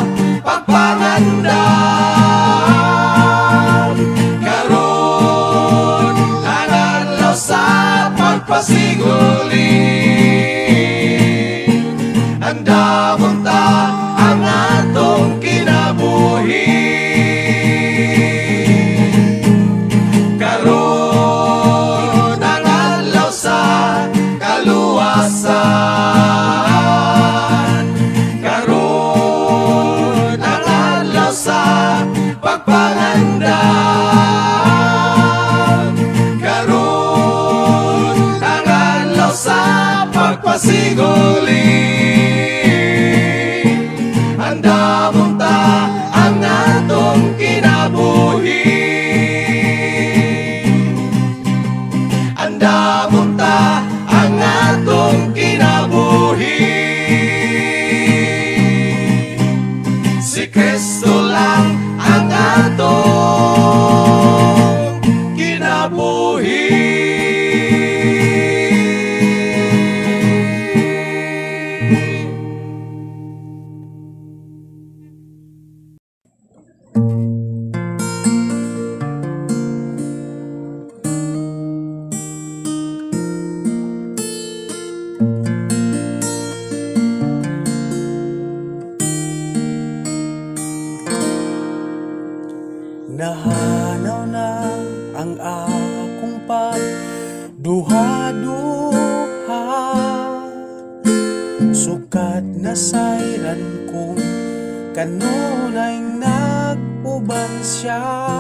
pagpangandam, karon ang adlaw sa pagpasiguli. Andamon ta ang atong kinabuhi. Karon ang adlaw sa kaluwasan, karon ang adlaw sa pagpangandam, karon ang adlaw sa pagpasiguli. Andamon ta ang atong kinabuhi. Andamon ta ang atong kinabuhi. Si Kristo lang ang atong kinabuhi. Nahanaw na ang akong pagduha-duha, sukat na sayran kong kanunay nag-uban siya.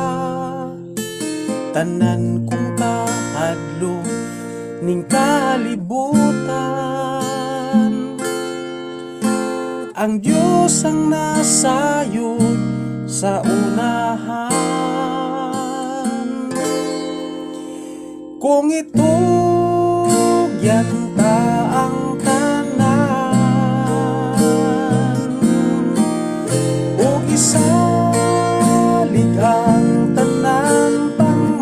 Tanan kong kahadlo ning kalibutan, ang Diyos ang nasayod sa unahan. Kung itugyan ta ang tanan, o isalig ang tanan pang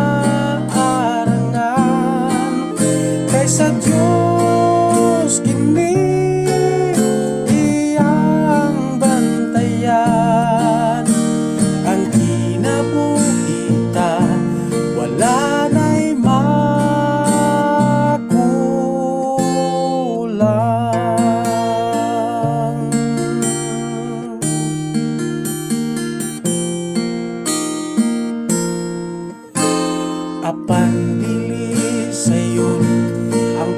maarangan, kaysa Diyos kini iyang bantayan. Ang kinabuhi wala na'y makulang. Apan dili sayon ang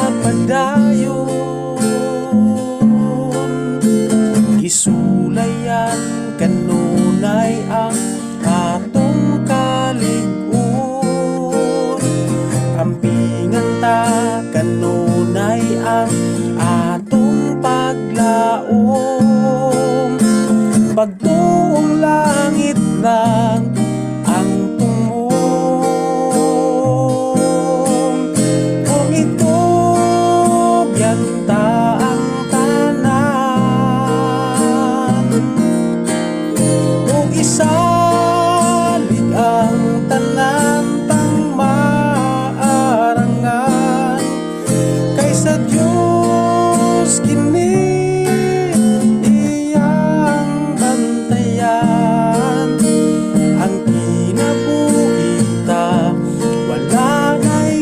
papadayon, gisulayan kanunay ang atong kalig-on. Ampingan ta kanunay ang atong paglaom, pagtuong langit lang ang tumong. Kung itugyan ta ang tanan, o isa kini iyang bantayan ang kinabuhita, wala na'y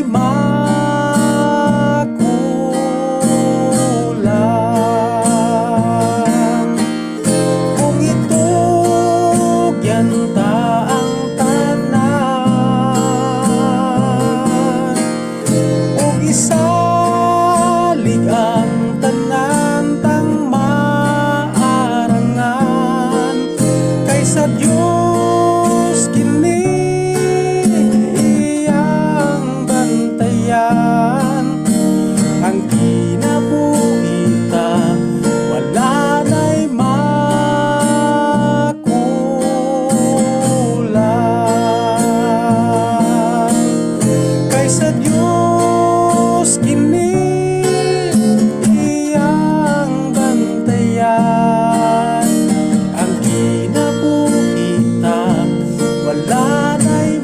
makulang. Kung itugyan ta ang tanan, o isalig ang tanan tang maarangan, kaysa Diyos kini iyang bantayan ang kinabuhita, wala na'y makulang. Kaysa Diyos kini iyang bantayan ang kinabuhita, wala na'y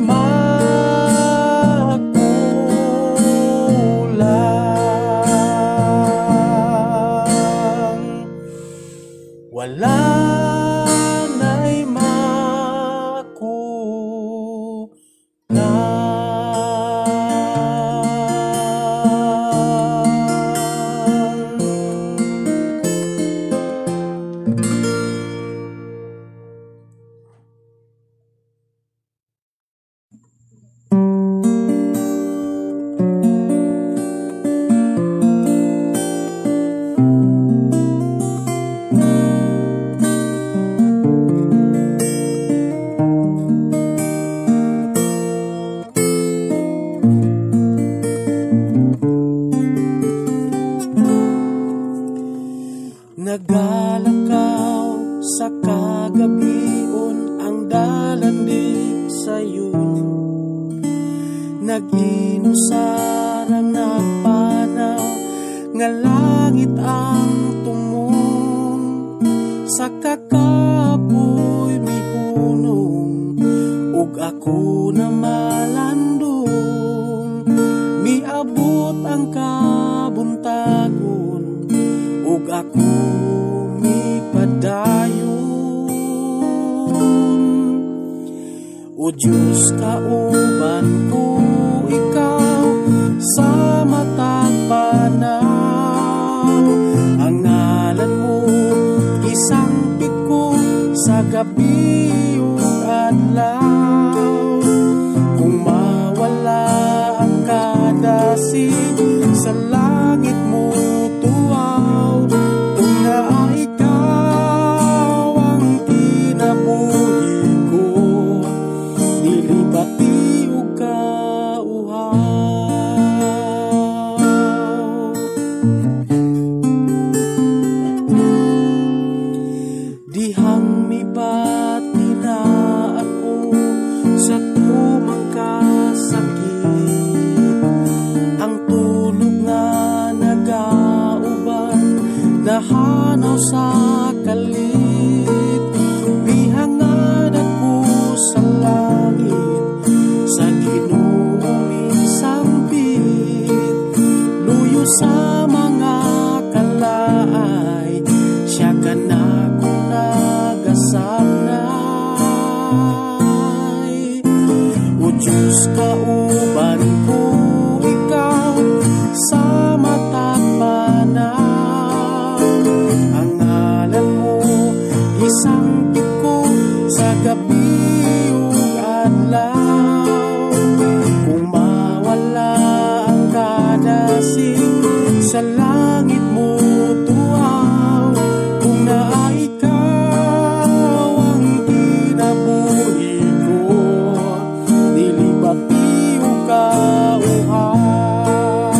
makulang. Wala na'y nagalakaw sa kagabion ang dalandig sayon, nag-inusarang nagpanaw nga langit ang tumong, sa kakapoy mihunong ug ako na malandong, miabot ang kabuntagon ug ako mipadayon. O Diyos, kauban ko ikaw sa matag panaw, ang ngalan mo isangpit ko sa gabi ug adlaw. Kung mawala ang kadasig sa langit mo tuaw, kung na ikaw ang kinabuhi ko, dilibati ug kauhaw. Dihang mibati na ako sa tumang kasakit, ang tulog nga nagauban nahanaw sa kalit. Bihangad ako sa langit, sa Ginoo misambit, luyo sa mga kalaay, siya ka na kung nagasanay. O Diyos, kauban ko ikaw sa matag panaw, ang ngalan mo isangpit ko sa gabi ug adlaw. Kung mawala ang kadasig sa langit mo tuaw, kung na ikaw ang kinabuhi ko, dilibati ug kauhaw.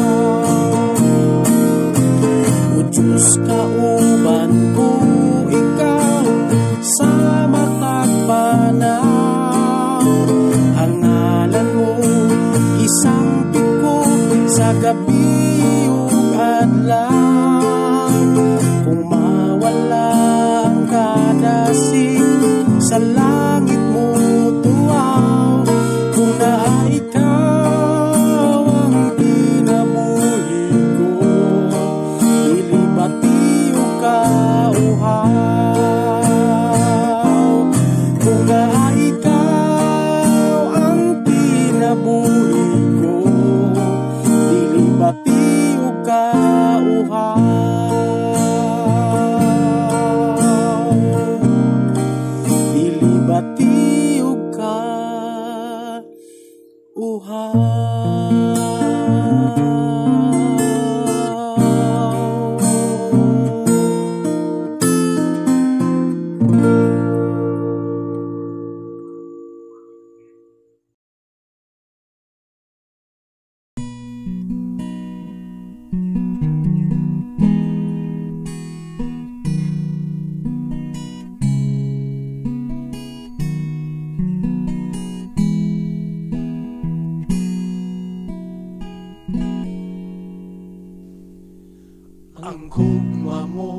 O Diyos, kauban ko ikaw sa matag panaw, ang ngalan mo isangpit ko sa gabi ug adlaw. Kung mawala ang kadasig sa langit mo tuaw, kung na ikaw ang kinabuhi ko, dilibati gugma mo,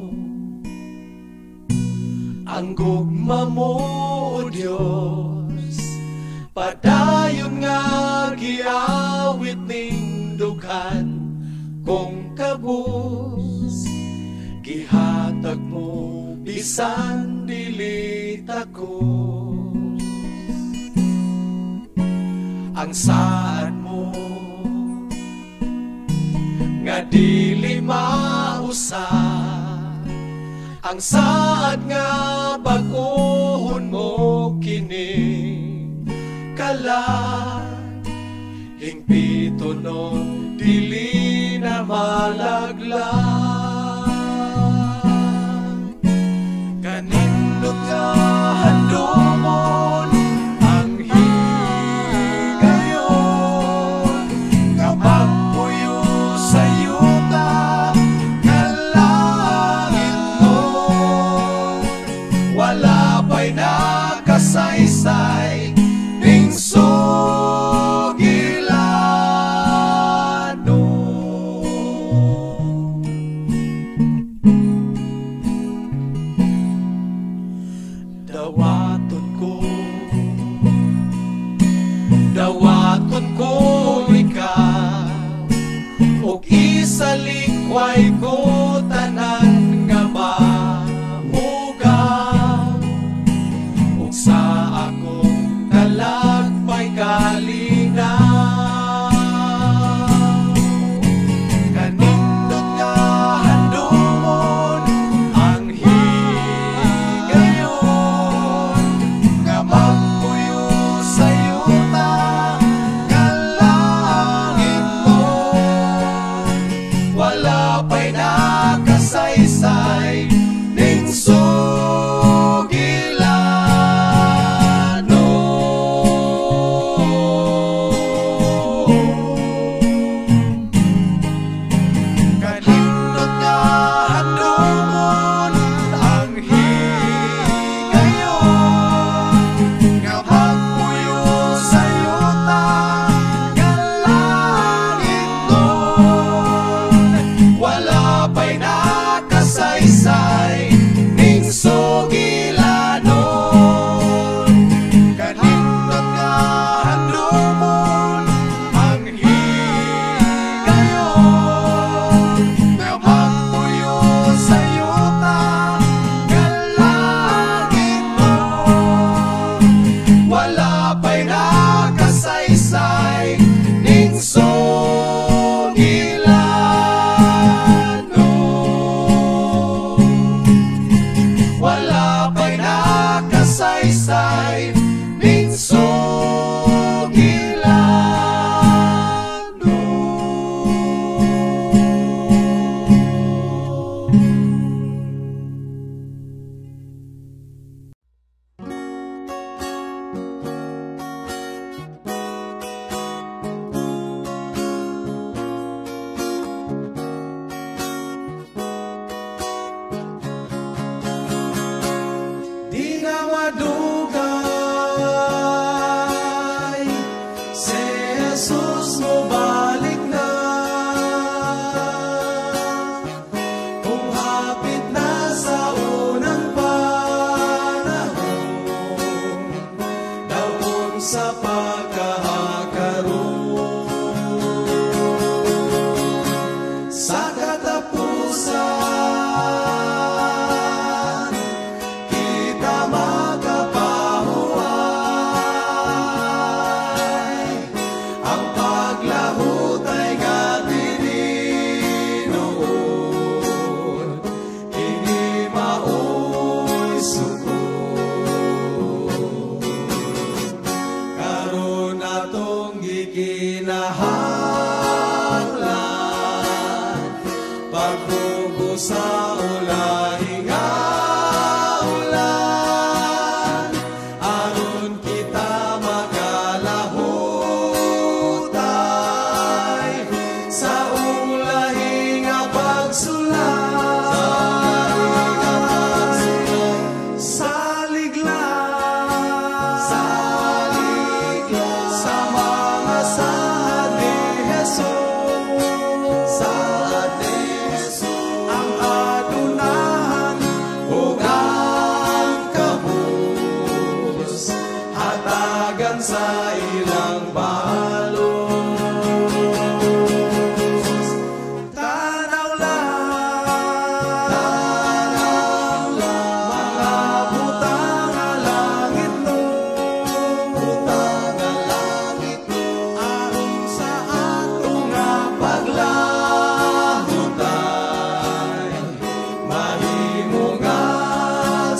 ang gugma mo, O Diyos, padayon nga giawit ning dughan kung kabus, gihatag mo bisan dili takos. Ang saad mo nga dili mausa, ang saad nga baguhon mo kini kalan, hingpito no dili na malaglag. Kanindot nga handumon ang higayon, kapag puyo sa yuta kalangit mo, wala pa'y nakasaysay ning sugilano.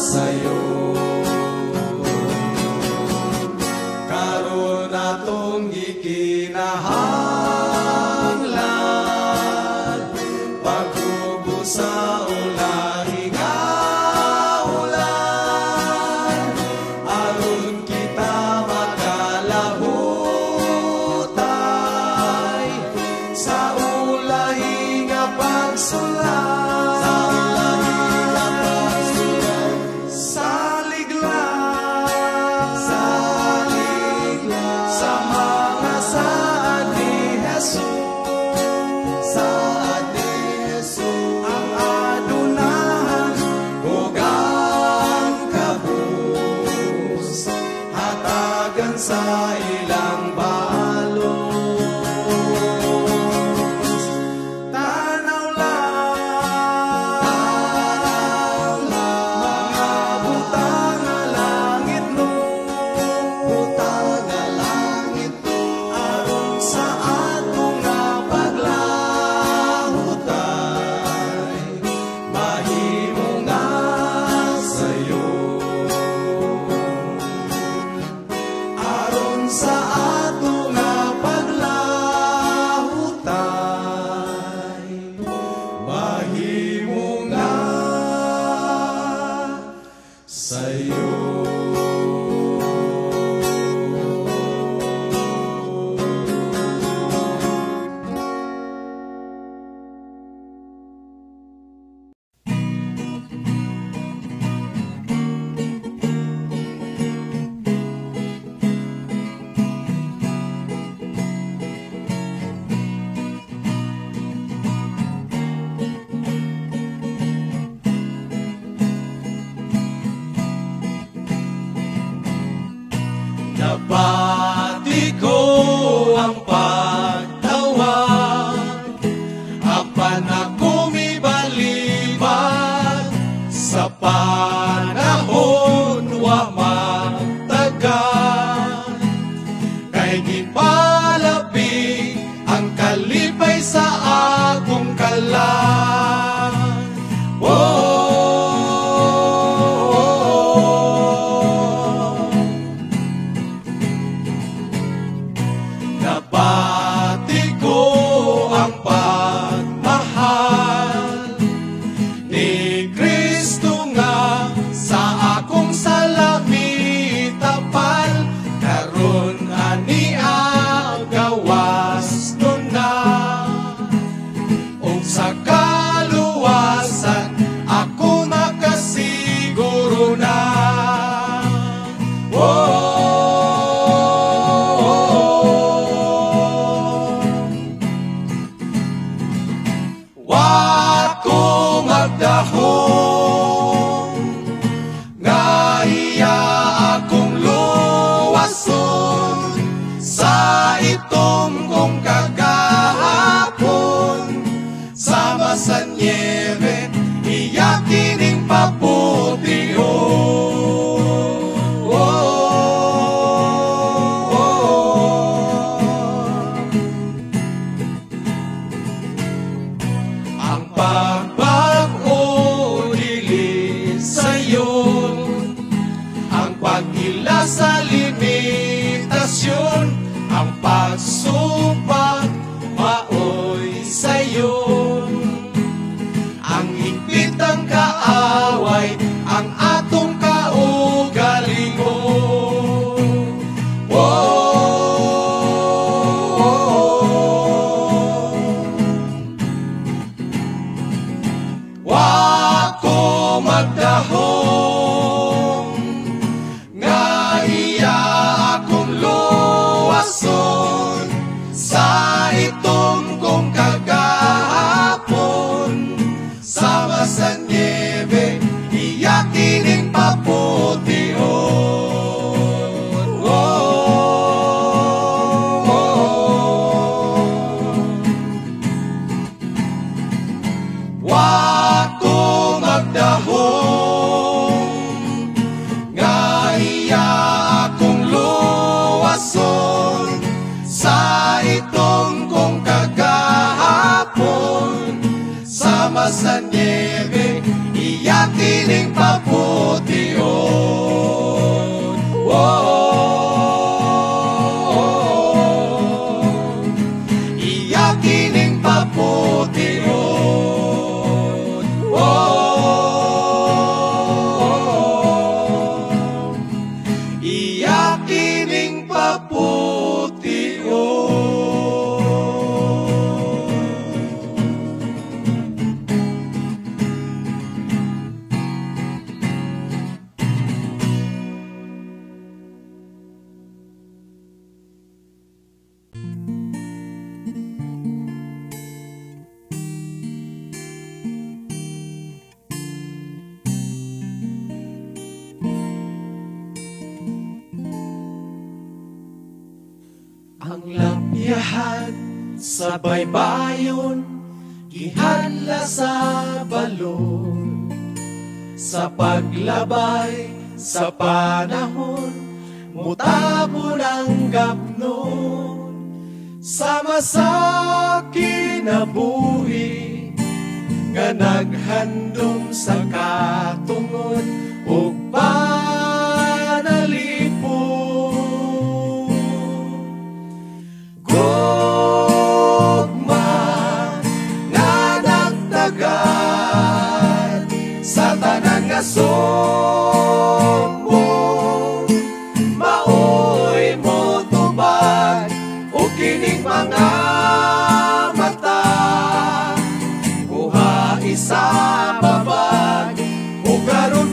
sayo. Karon atong gikinahanglan, pagubos sa ulahing ulan, aron kita makalahutay sa ulahing pagsulat, saliglang sa mga saad ni Jesus, ang adunahan ug ang kabus, hatagan sa ilang balos. Tanaw lang mga butang nga langit no, aron sa atong nga paglahutay, mahimo nga sayo. Aron sa atong nga paglahutay, mahimo nga sayo. Nabati ko ang pagtawag, apan ako mibaliban sa panahon wa magtagal. Kay gipalabi ang kalipay sa akong kalan. Nabati ko ang pagmahal ni Kristo nga sa akong salami tapal, karon ani agawas nun na, ug sa kaluwasan ako nakasiguro na. Wako magdahong nga iya akong luwason sa itong kong kagahapon, sama sa niebe iya kining paputiho. Ang pagbag-o dili sayo, ang pag-ila sa limitasyon, ang pagsupag maoy sayo, ang higpit ang kaaway, ang atong kaugalingon. Wako magdahong nga iya akong luwason sa itong kong kagahapon, sama sa niebe iya kining paputiho. Wako magdahong nga iya akong luwason sa itong kong kagahapon, sama sa niebe iya kining paputi. Yahan sa baybayon, gihanla sa balon, sa paglabay sa panahon, mutabon ang gapnon. Sama sa kinabuhi nga naghandom sa katungod ug panalipon. Gugma nga nagtagad sa tanan nga sumbong, maoy mo tubag o kining mga mata, buha isa babag o karon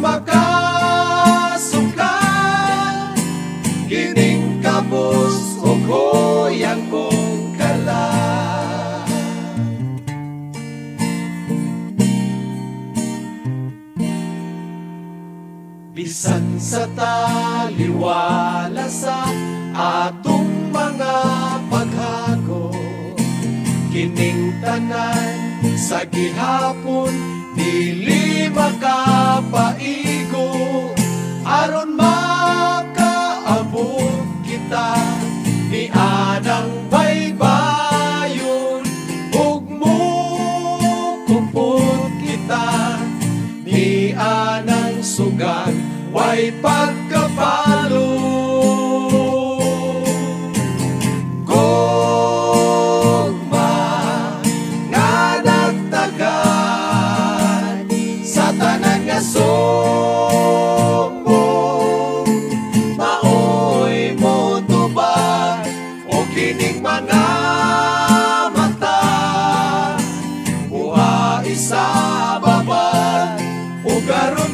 makasukan, kining kabus o goyang kong kalan. Bisan sa taliwala sa atong mga paghago, kining tanan sa gihapon dili makapaigo, aron makaabot kita ni anang baybayon, ug mukupot kita ni anang sugan way pagkapalo. Sumbong, maoy mo tubag o kining mga mata, buha isa babag o karon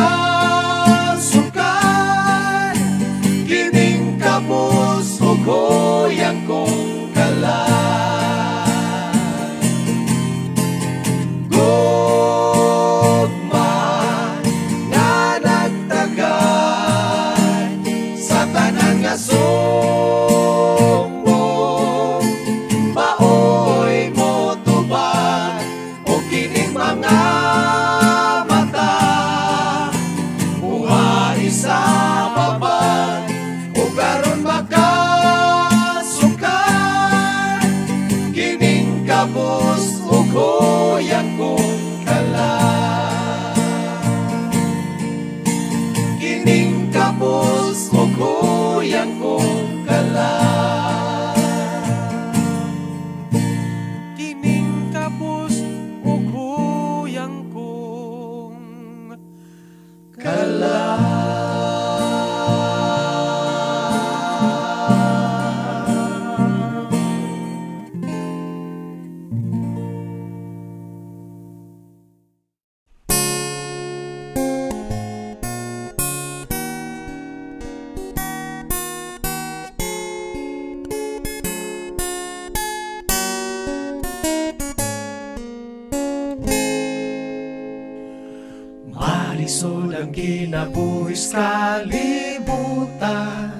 makasukan, kining kabus o goyang kong kalan. Sumbong, maoy mo tubag o kining mga mata, buha isa babag o karon makasukan, kining kabus o goyang kong kalan. Kining kabus o goyang kong kalan. Kining kapos o goyang kong kalan. Malisod ang kinabuhis kalibutan,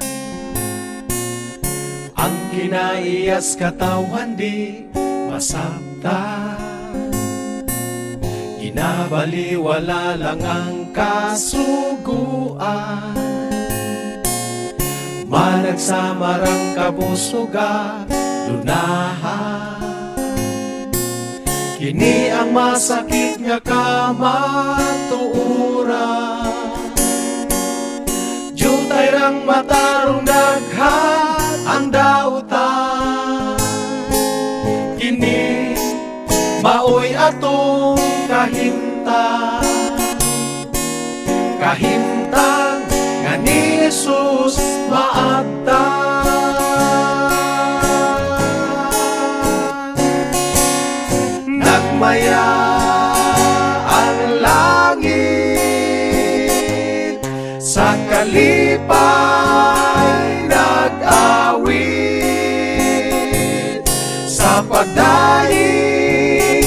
ang kinaiyas katawan di masabtan, ginabaliwala lang ang kasuguan, managsamarang kabusuga lunahan. Kini ang masakit nga kamatuuran, jutay rang matarong daghan ang dautan. Kini maoy atong kahimtang, kahimtang nga ni Jesus maabtan. Nagmaya ang langit, sa kalipay nag-awit, sa pagdaing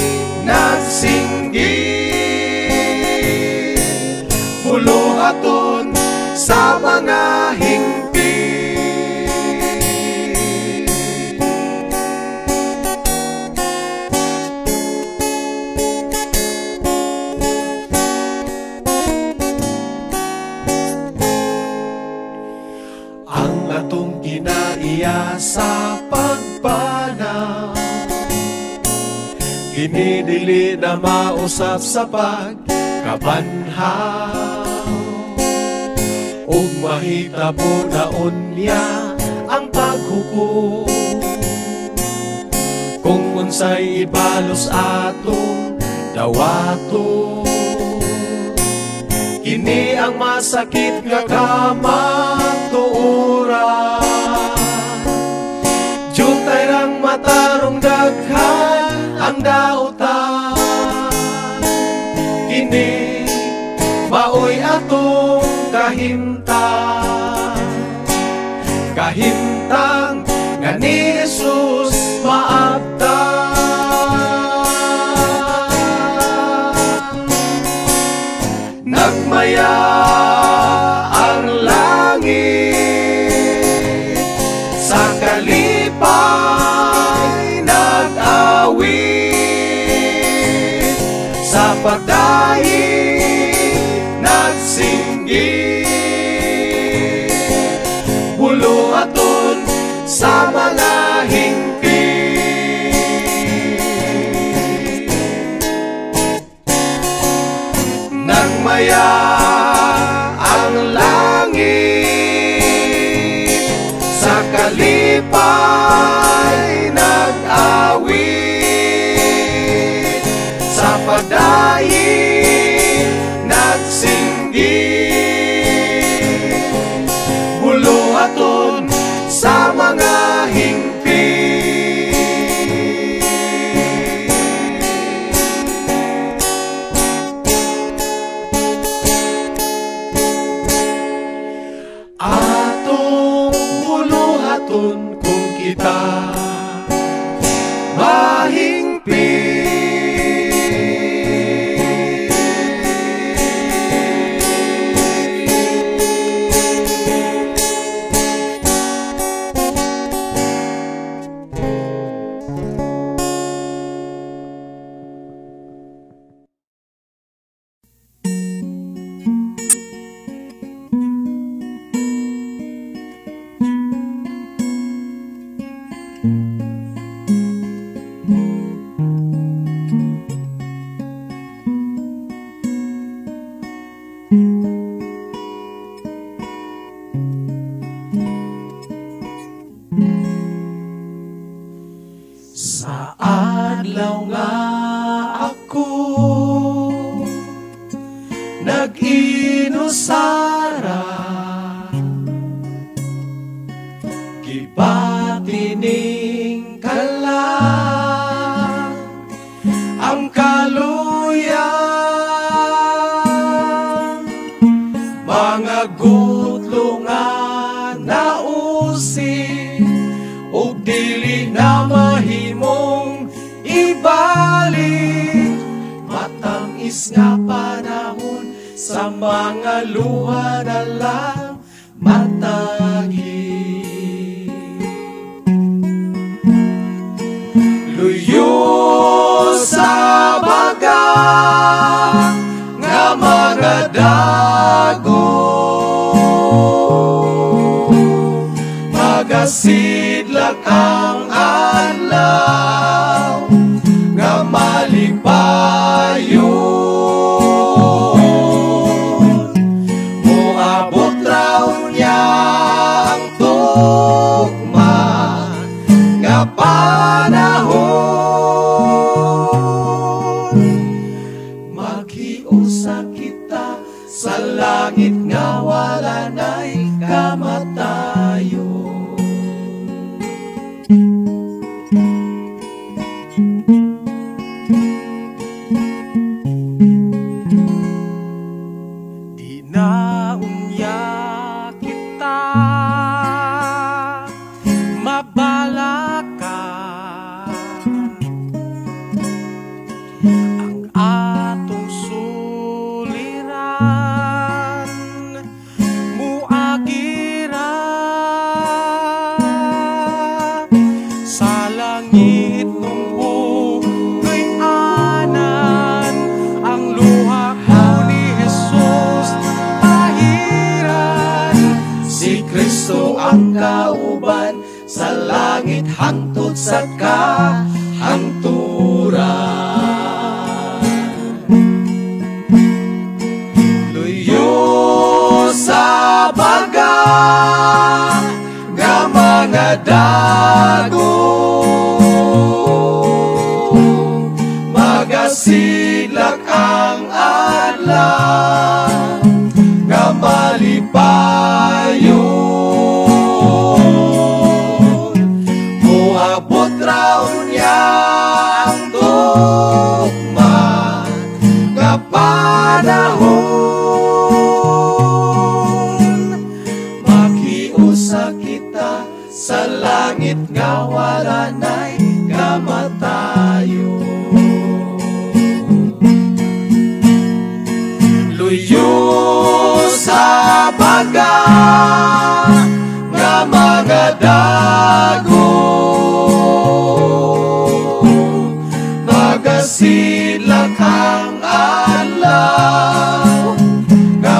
nagsinggit, puluhaton sa mga hingpit. sa pagpanaw. Kinidili na mausap sa pagkabanhaw, ug mahitabo naon niya ang paghukom. Kung unsay ibalos atong dawato, kini ang masakit nga kamatuoran. Jutay rang matarong daghan ang dautan, kini maoy atong kahimtang. Kahimtang nga ni Jesus maabtan. Nagmaya ang langit, sa kalipay nag-awit, sa pagdaing nagsinggit, buluhaton sa mga hingpit. Nagmaya ang langit, sa kalipay nag-awit, sa pagdaing nagsinggit, buluhaton sa mga hingpit. Atong buluhaton kung kita mahingpit. Sa adlaw nga ako nag-inusara, kibatining kalang ang kaluyan, mga gutlungan na usig ug dili na mahimong ibalik. Matamis nga panahon sa mga luha na lang matagi. Luyo sa baga nga mga dago, magasidlak ang adlaw nga malipayon. Moabot raw niya ang tugma nga panahon. Maghiusa kita sa langit nga wala na'y kamatayon. Naunya kita mabalaka, ang atong suliran muagira sa langit hangtod sa kahangturan. Luyo sa baga nga mga dago, magasilak ang adlaw nga malipayon. Muabot raon niya ang tugma nga panahon. Makiusa kita sa langit nga wala na'y kamatayon. Luyo sa baga nga mga dago, magasilak ang adlaw nga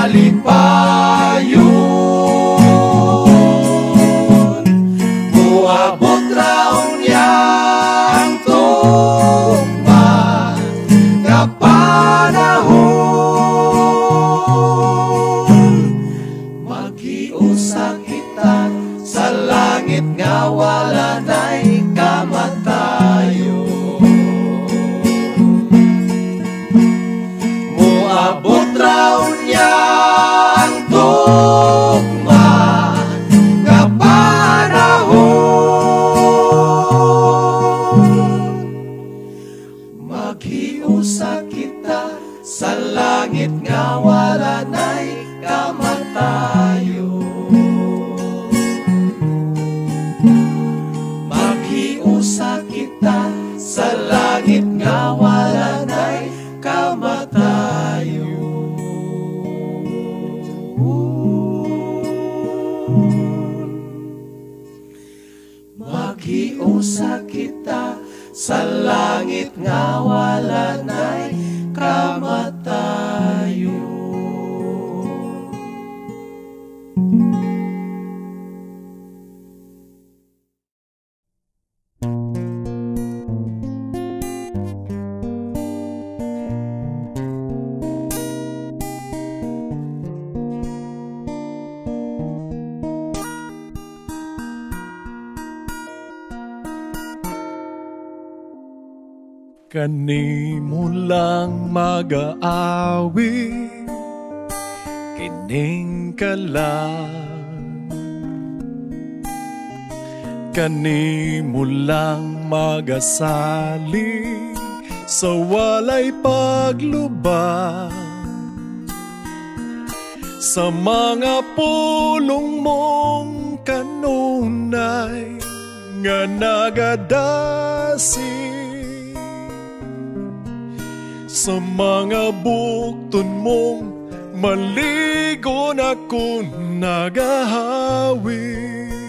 malipayon. Muabot raon niya ang tugma nga panahon. Magiusa kita sa langit nga wala na'y kamatayon. Muabot raon niya ang tugma nga panahon. Magiusa kita sa langit nga wala na'y kamatayon. Magiusa kita sa langit nga wala na'y kamatayon. Magiusa kita sa langit nga wala na'y kamatayon. Kanimo lang mag-aawi, kining ka lang. Kanimo lang mag-asali sa walay paglubang. Sa mga pulong mong kanunay nga nagadasi, sa mga bukton mong maligon ako nagahawi.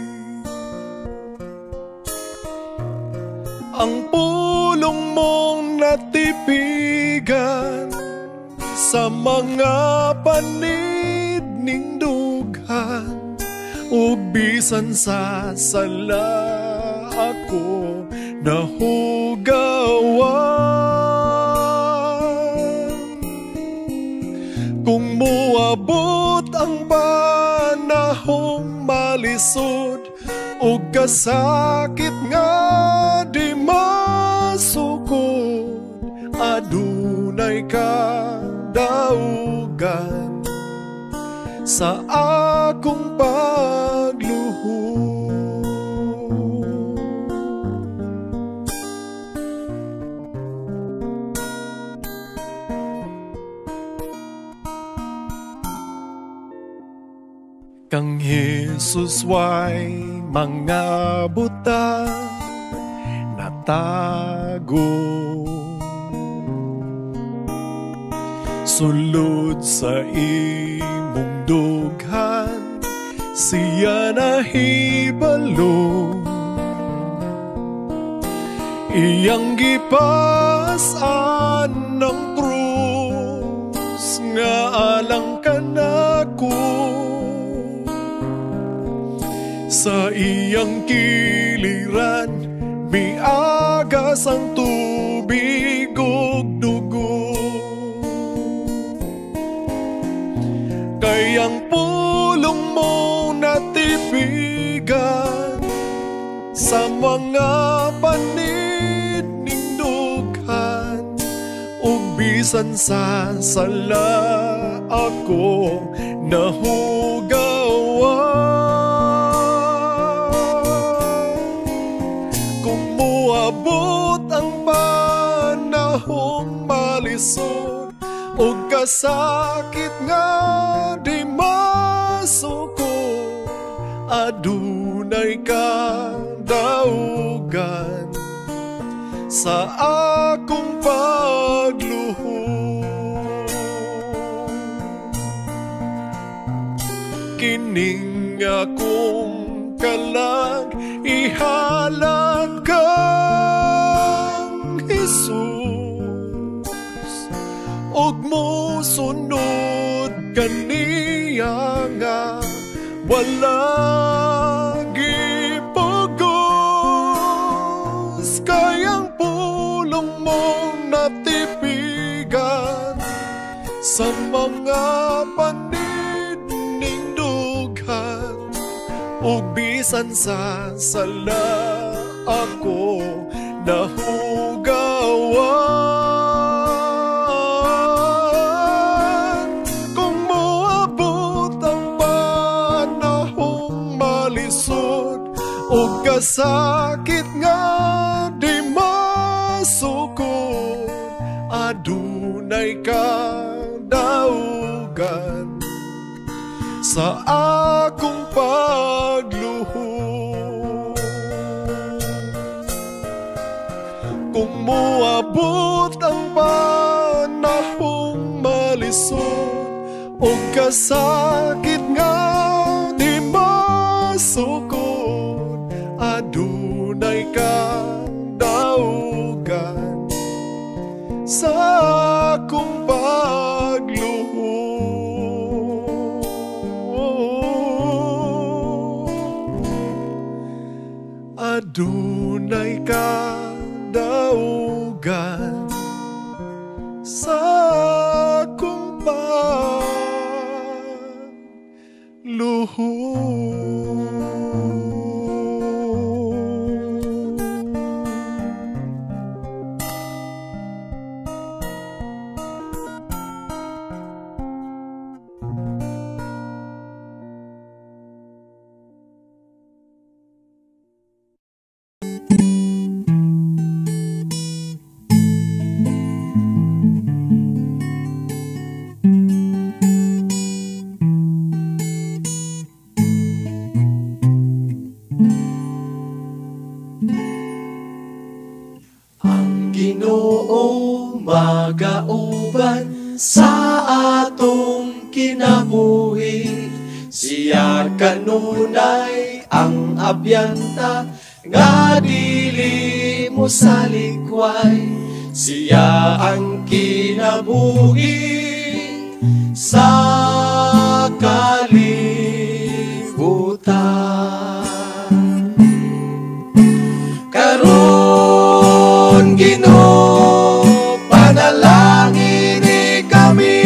Ang pulong mong natipigan sa mga panid ning dughan, ug bisan sa sala ako nahugawan. Kung muabot ang panahong malisod o kasakit nga di masukod, adunay kadaugan sa akong pagluhod. Kang Jesus way mga buta natago, sulod sa imong dughan siya nahibalo. Iyang gipasan ng krus nga alang kanako, sa iyang giliran, miagas ang tubig ug dugo. Kayang pulong mo natipigan sa mga panid ning dughan, ug bisan sa sala ako nahugawan. Kung muabot ang panahong malisod ug kasakit nga di masukod, adunay kadaugan sa akong pagluhod. Kining akong kalag ihalad kang Jesus, ug mo sunod kaniya nga wala gipugos. Kayang pulong mong natipigan sa mga panid ning dughan, ug bisan sa sala ako nahugawan. Kung moabot ang panahong malisod ug kasakit nga di masukod, adunay kadaugan sa akong pagluhod. Kung moabot ang panahong malisod ug kasakit nga di masukod, adunay kadaugan sa akong pagluhod. Adunay kadaugan sa akong pagluhod. Ginoo magauban sa atong kinabuhi, siya kanunay ang abyanta nga dili mo salikway, siya ang kinabuhi sa kalibutan. Karon Ginoo panalangin ni kami,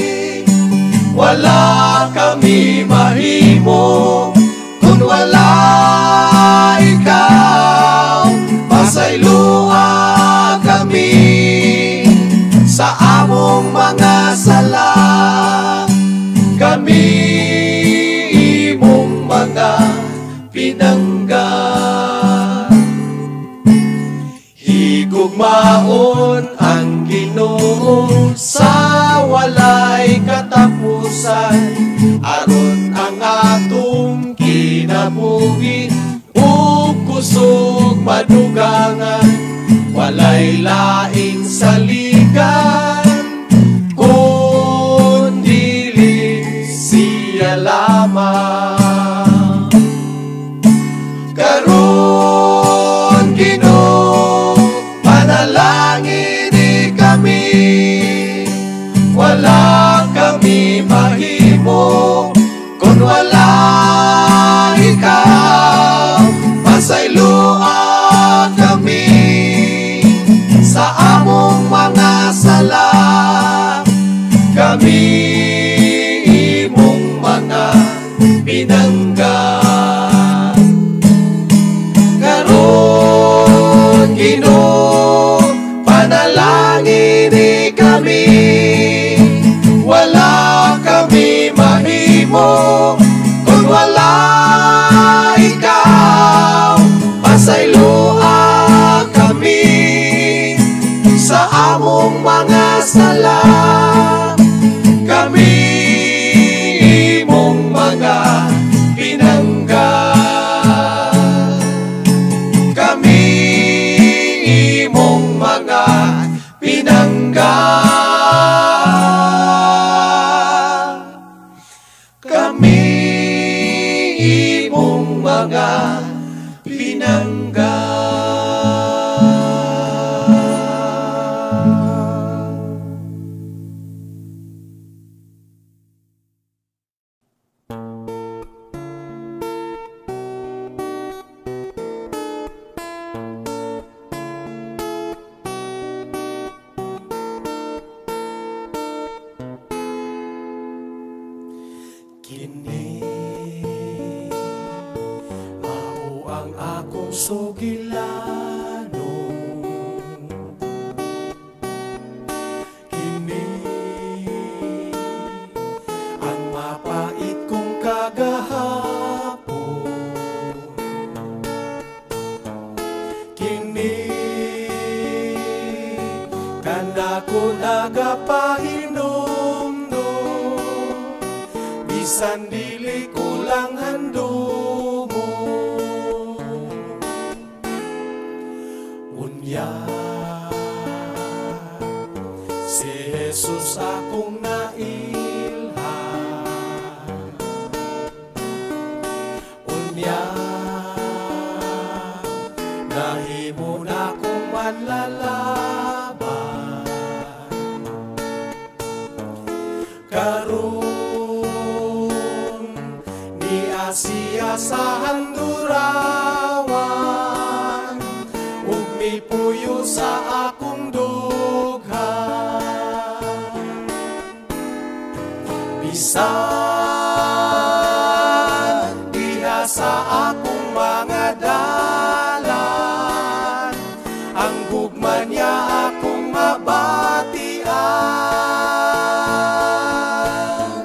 wala kami mahimo kung wala ikaw. Pasaylua kami sa among mga sala, kami imong mga pinangga. Higugmaon ang Ginoo sa walay katapusan, aron ang atong kinabuhi ug kusog madugangan, walay laing saligan kundi siya lamang. Karon Ginoo panalangin ni kami, wala kami mahimo kung wala ikaw. sugilano kini ang mapait kong kagahapon kini kanda ko nagapahinom no bisan dili ko lang handumo unya si Jesus akong nailhan unya nahimo na kong manlalaban karon ni Asia sa handurawan ug mipuyo sa akong dughan bisan diha sa akong mga dalan ang gugma niya akong mabatian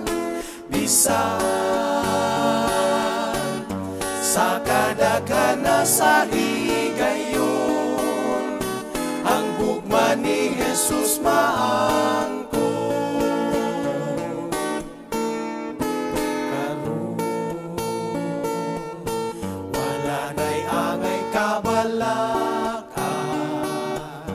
bisan sa kadaghan na sa higayon ang gugma ni Jesus maangko karon wala na'y angay kabalakan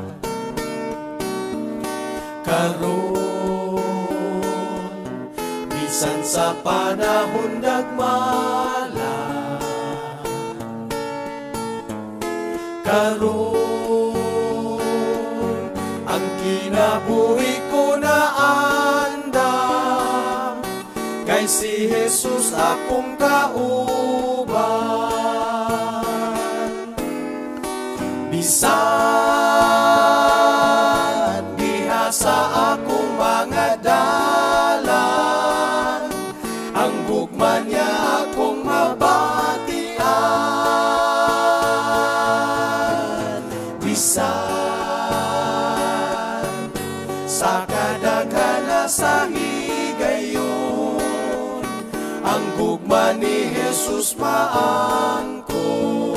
karon bisan sa panahon dagmala karon ang kinabuhi ko na andam kay si Jesus akong kauban bisan diha sa akong mga dalan ang gugma niya akong mabatian bisan sa kadaghan na sa higayon ang gugma ni Jesus maangko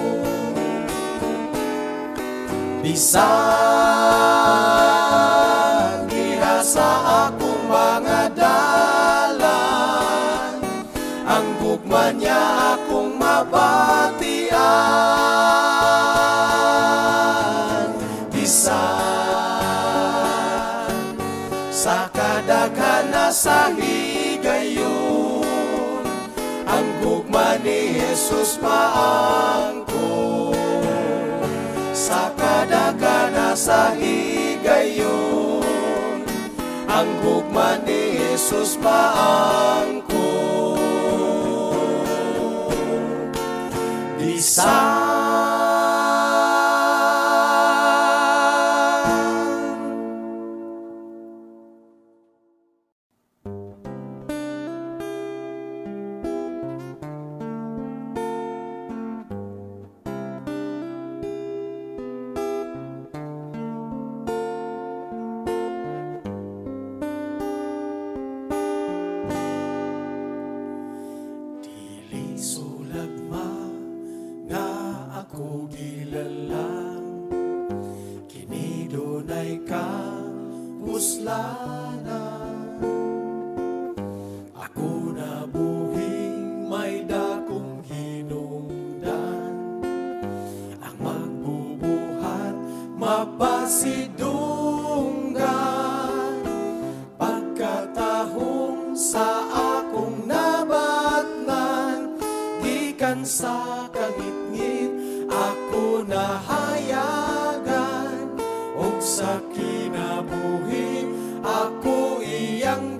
bisan diha sa akong mga dalan ang gugma niya akong mabatian bisan sa kadaghan na sa higayon ang gugma ni Jesus maangko sa kadaghan na sa higayon ang gugma ni Jesus maangko bisan sulagma nga ako gilalang kini dunay kapuslanan ako nabuhing may dakong hinungdan ang magbubuhat mapasidunggan pagkatahong sa akong nabatnan gikan sa kangit-ngit ako nahayagan ug sa kinabuhi ako iyang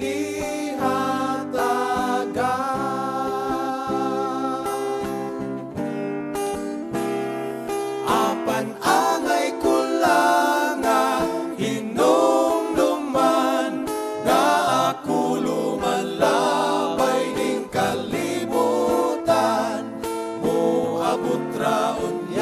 gihatagan apan angay ko lang nga hinumduman nga ako lumalabay ning kalibutan mo abot raon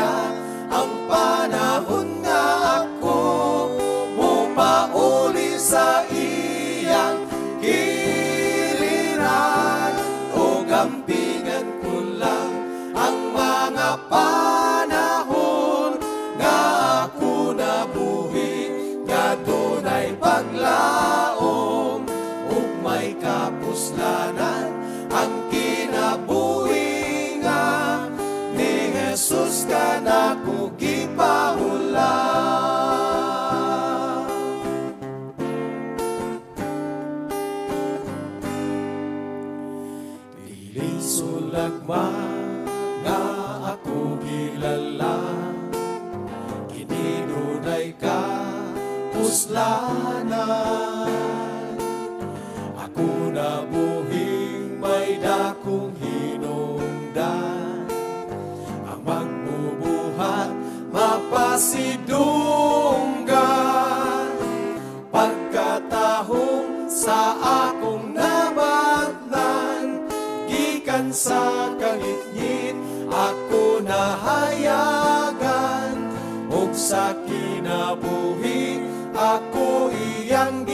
kapuslanan ang kinabuhi nga ni Jesus ka nako gipahula. Dili sulagma nga ako kilala, kini dunay kapuslanan. Ako nabuhing may dakong hinungdan, ang magbubuhat mapasidunggan. Pagkatahong sa akong nabatnan, gikan sa kangit-ngit ako nahayagan, ug sa kinabuhi ako iyang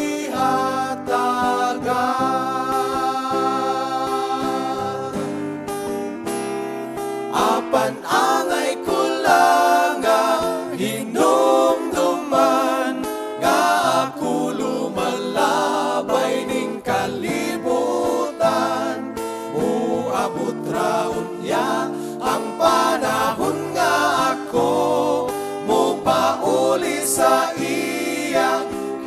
gihatagan. Apan angay ko lang ang hinumduman, nga ako lumalabay ning kalibutan. Uabot raon niya ang panahon nga ako mupauli sa iyang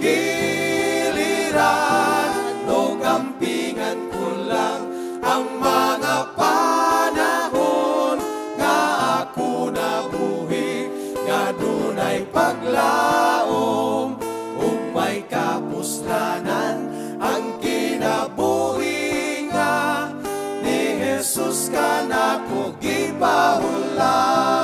giliran. No gampingan ko lang ang mga panahon nga ako nabuhi, nga dunay paglaom ug may kapuslanan ang kinabuhi nga ni Jesus ka nako gipahula.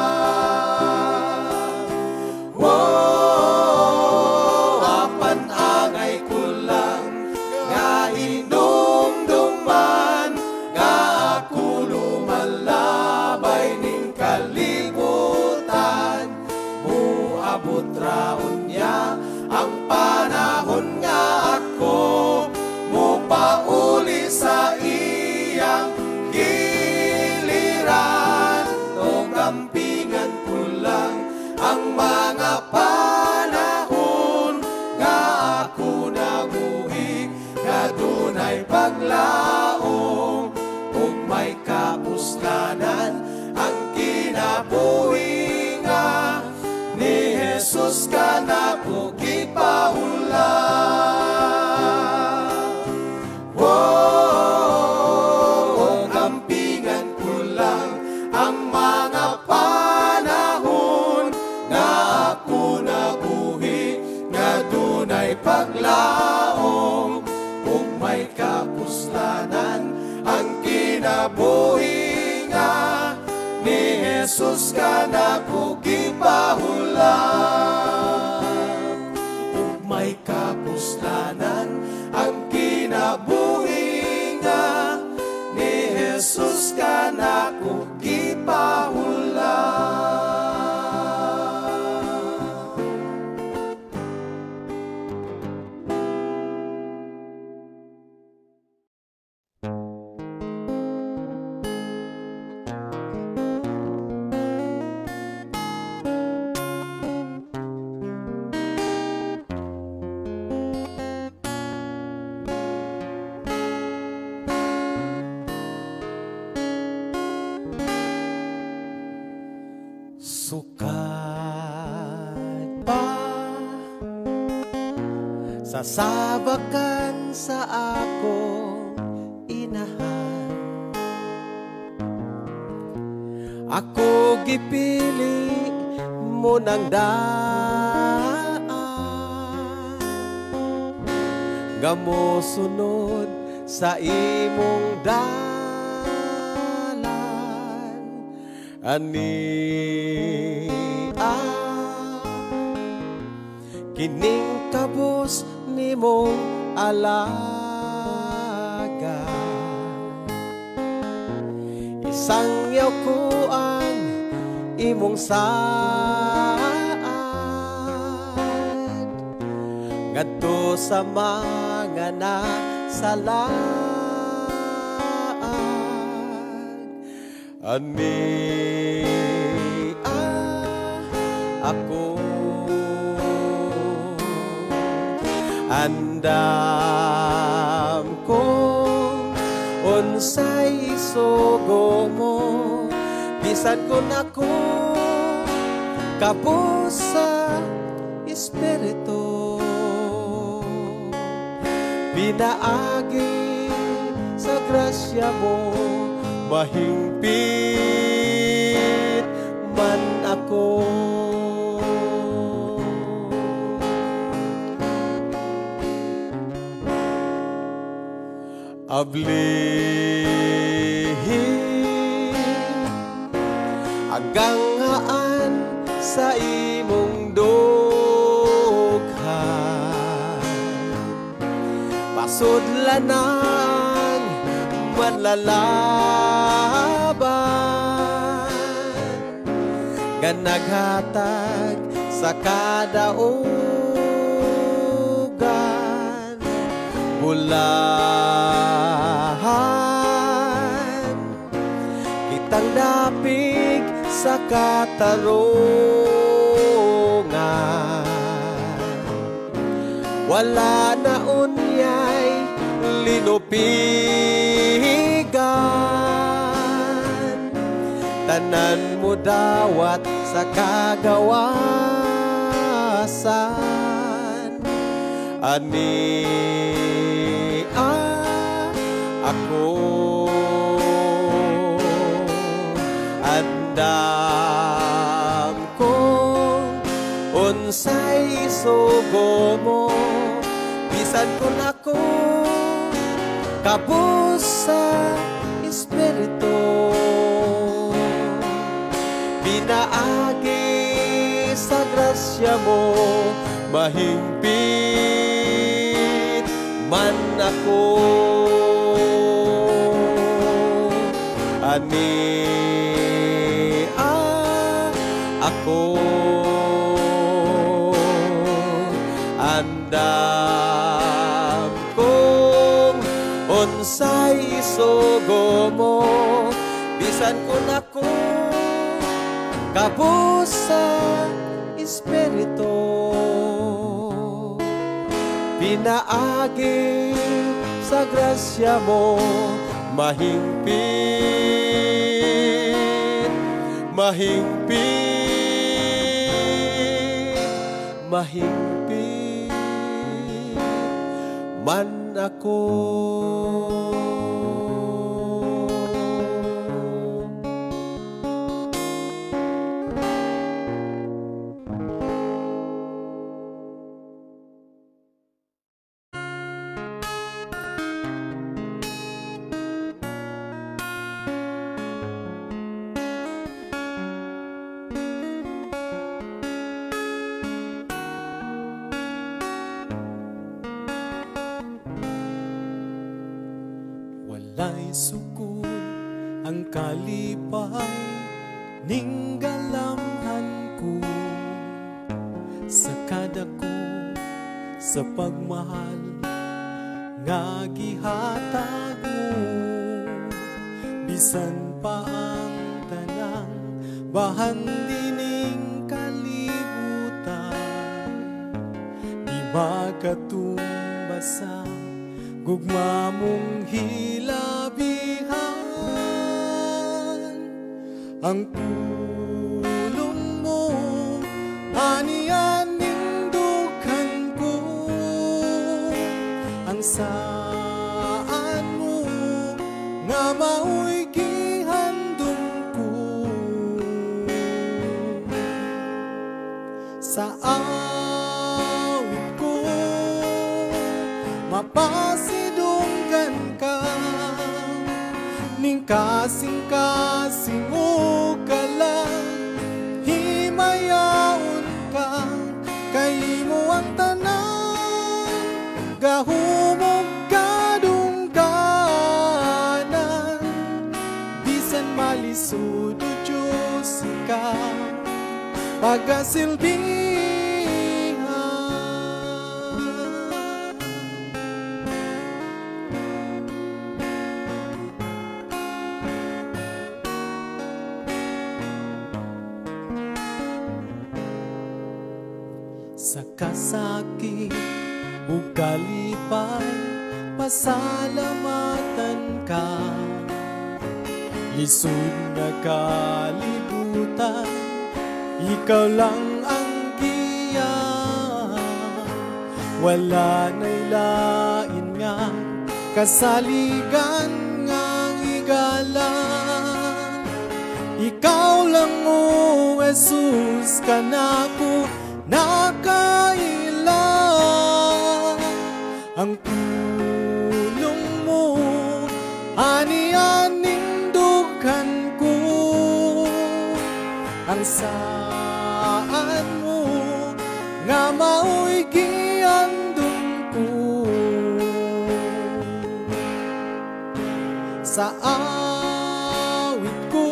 Apan angay ko lang nga hinumduman, nga ako lumalabay ning kalibutan. Muabot raon niya ang panahon nga ako mupauli sa iyang giliran. No gampingan ko lang ang mga panahon nga ako nabuhi, nga dunay paglaom ug may kapuslanan ang kinabuhi nga ni Jesus ka nako gipahula. Gampingan ko lang ang mga panahon nga ako nabuhi, nga dunay paglaom ug may kapuslanan ang kinabuhi nga ni Jesus ka nako gipahula. Ug may kapuslanan ang kinabuhi nga ni Jesus ka nako gipahula. Sukat pa sasabakan sa akong inahan, ako gipili mo ng daan, nga mo sunod sa imong dalan. Ani kining kabus nimong alaga, isang yaw ko ang imong saad, ngadto sa mga nasalaan. Ani ako andam ko unsay isugo mo, bisan kun ako kabus sa espiritu. Pinaagi sa grasya mo, mahingpit man ako. Ablihin hanggang haan sa imong dughan, pasudlanan manlalaban, ganaghatag sa kada ugan, bulahan kitang dapig sa katarungan. Wala na unyay linupigan, tanan mo dawat sa kagawasan. Ani ako andam kong unsay isugo mo, bisan kun ako kabus sa espiritu. Pinaagi sa grasya mo, mahingpit man ako. Ani ako andam kong unsay isugo mo, bisan kun ako kabus sa espiritu. Pinaagi sa grasya mo, mahingpit, mahingpit, mahingpit man ako. Walay sukod ang kalipay ning galamhan ko sa kada ko sa pagmahal nga gihatag mo. Bisan pa ang tanang bahan dining kalibutan, di makatumbasa gugma mong hilabihan. Ang pulong mo aniyan nindughan ko, ang saan mo nga mao'y gihandom ko. Sa awit ko mapasidunggan ka, ning kasing-kasing o kalang himayaon ka, kay mo ang tanan gahumog kadungganan. Bisan malisod o Diyos ka pagasilbi. Sa kasakit o kalipay, pasalamatan ka. Lisod na kalibutan, ikaw lang ang giya. Wala na'y lain nga kasaligan ngang igalang. Ikaw lang o Jesus, kanako nakailang. Ang tulong mo ani-aning dughan ko, ang saan mo nga mao'y giandong ko. Sa awit ko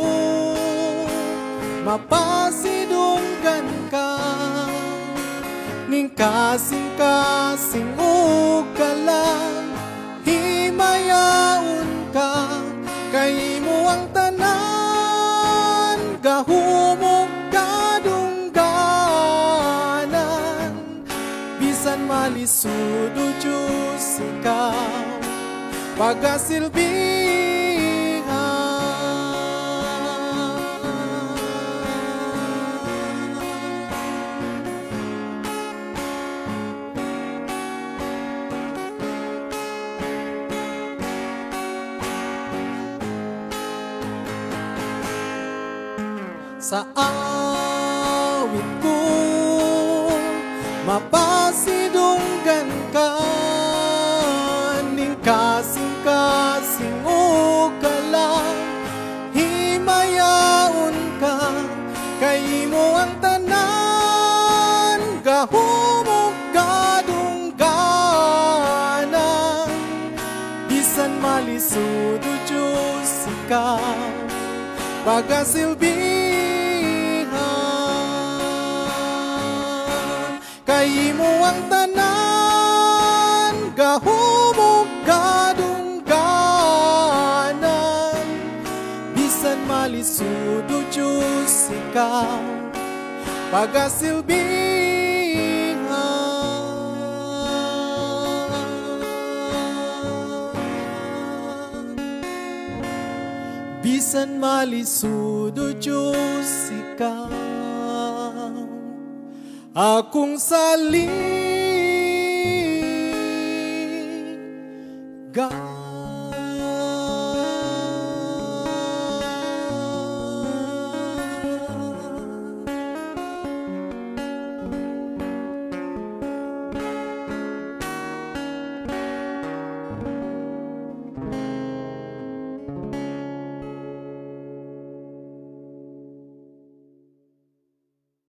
mapasidunggan ka, ning kasing-kasing o kalang himayaon ka. Kay mo ang tanan, gahumog kadungganan. Bisan malisud o Diyos ikaw, pagasilbihan. Sa awit ko mapasidunggan ka, ning kasing-kasing o kalang himayaon ka. Kay mo ang tanan, gahumog kadungganan. Bisan malisod o Diyos ikaw, pagasilbihan. Kay mo ang tanan, gahumog kadungganan. Bisan malisud o Diyos ikaw, pagasilbihan. Bisan malisud o Diyos ikaw, akong salin.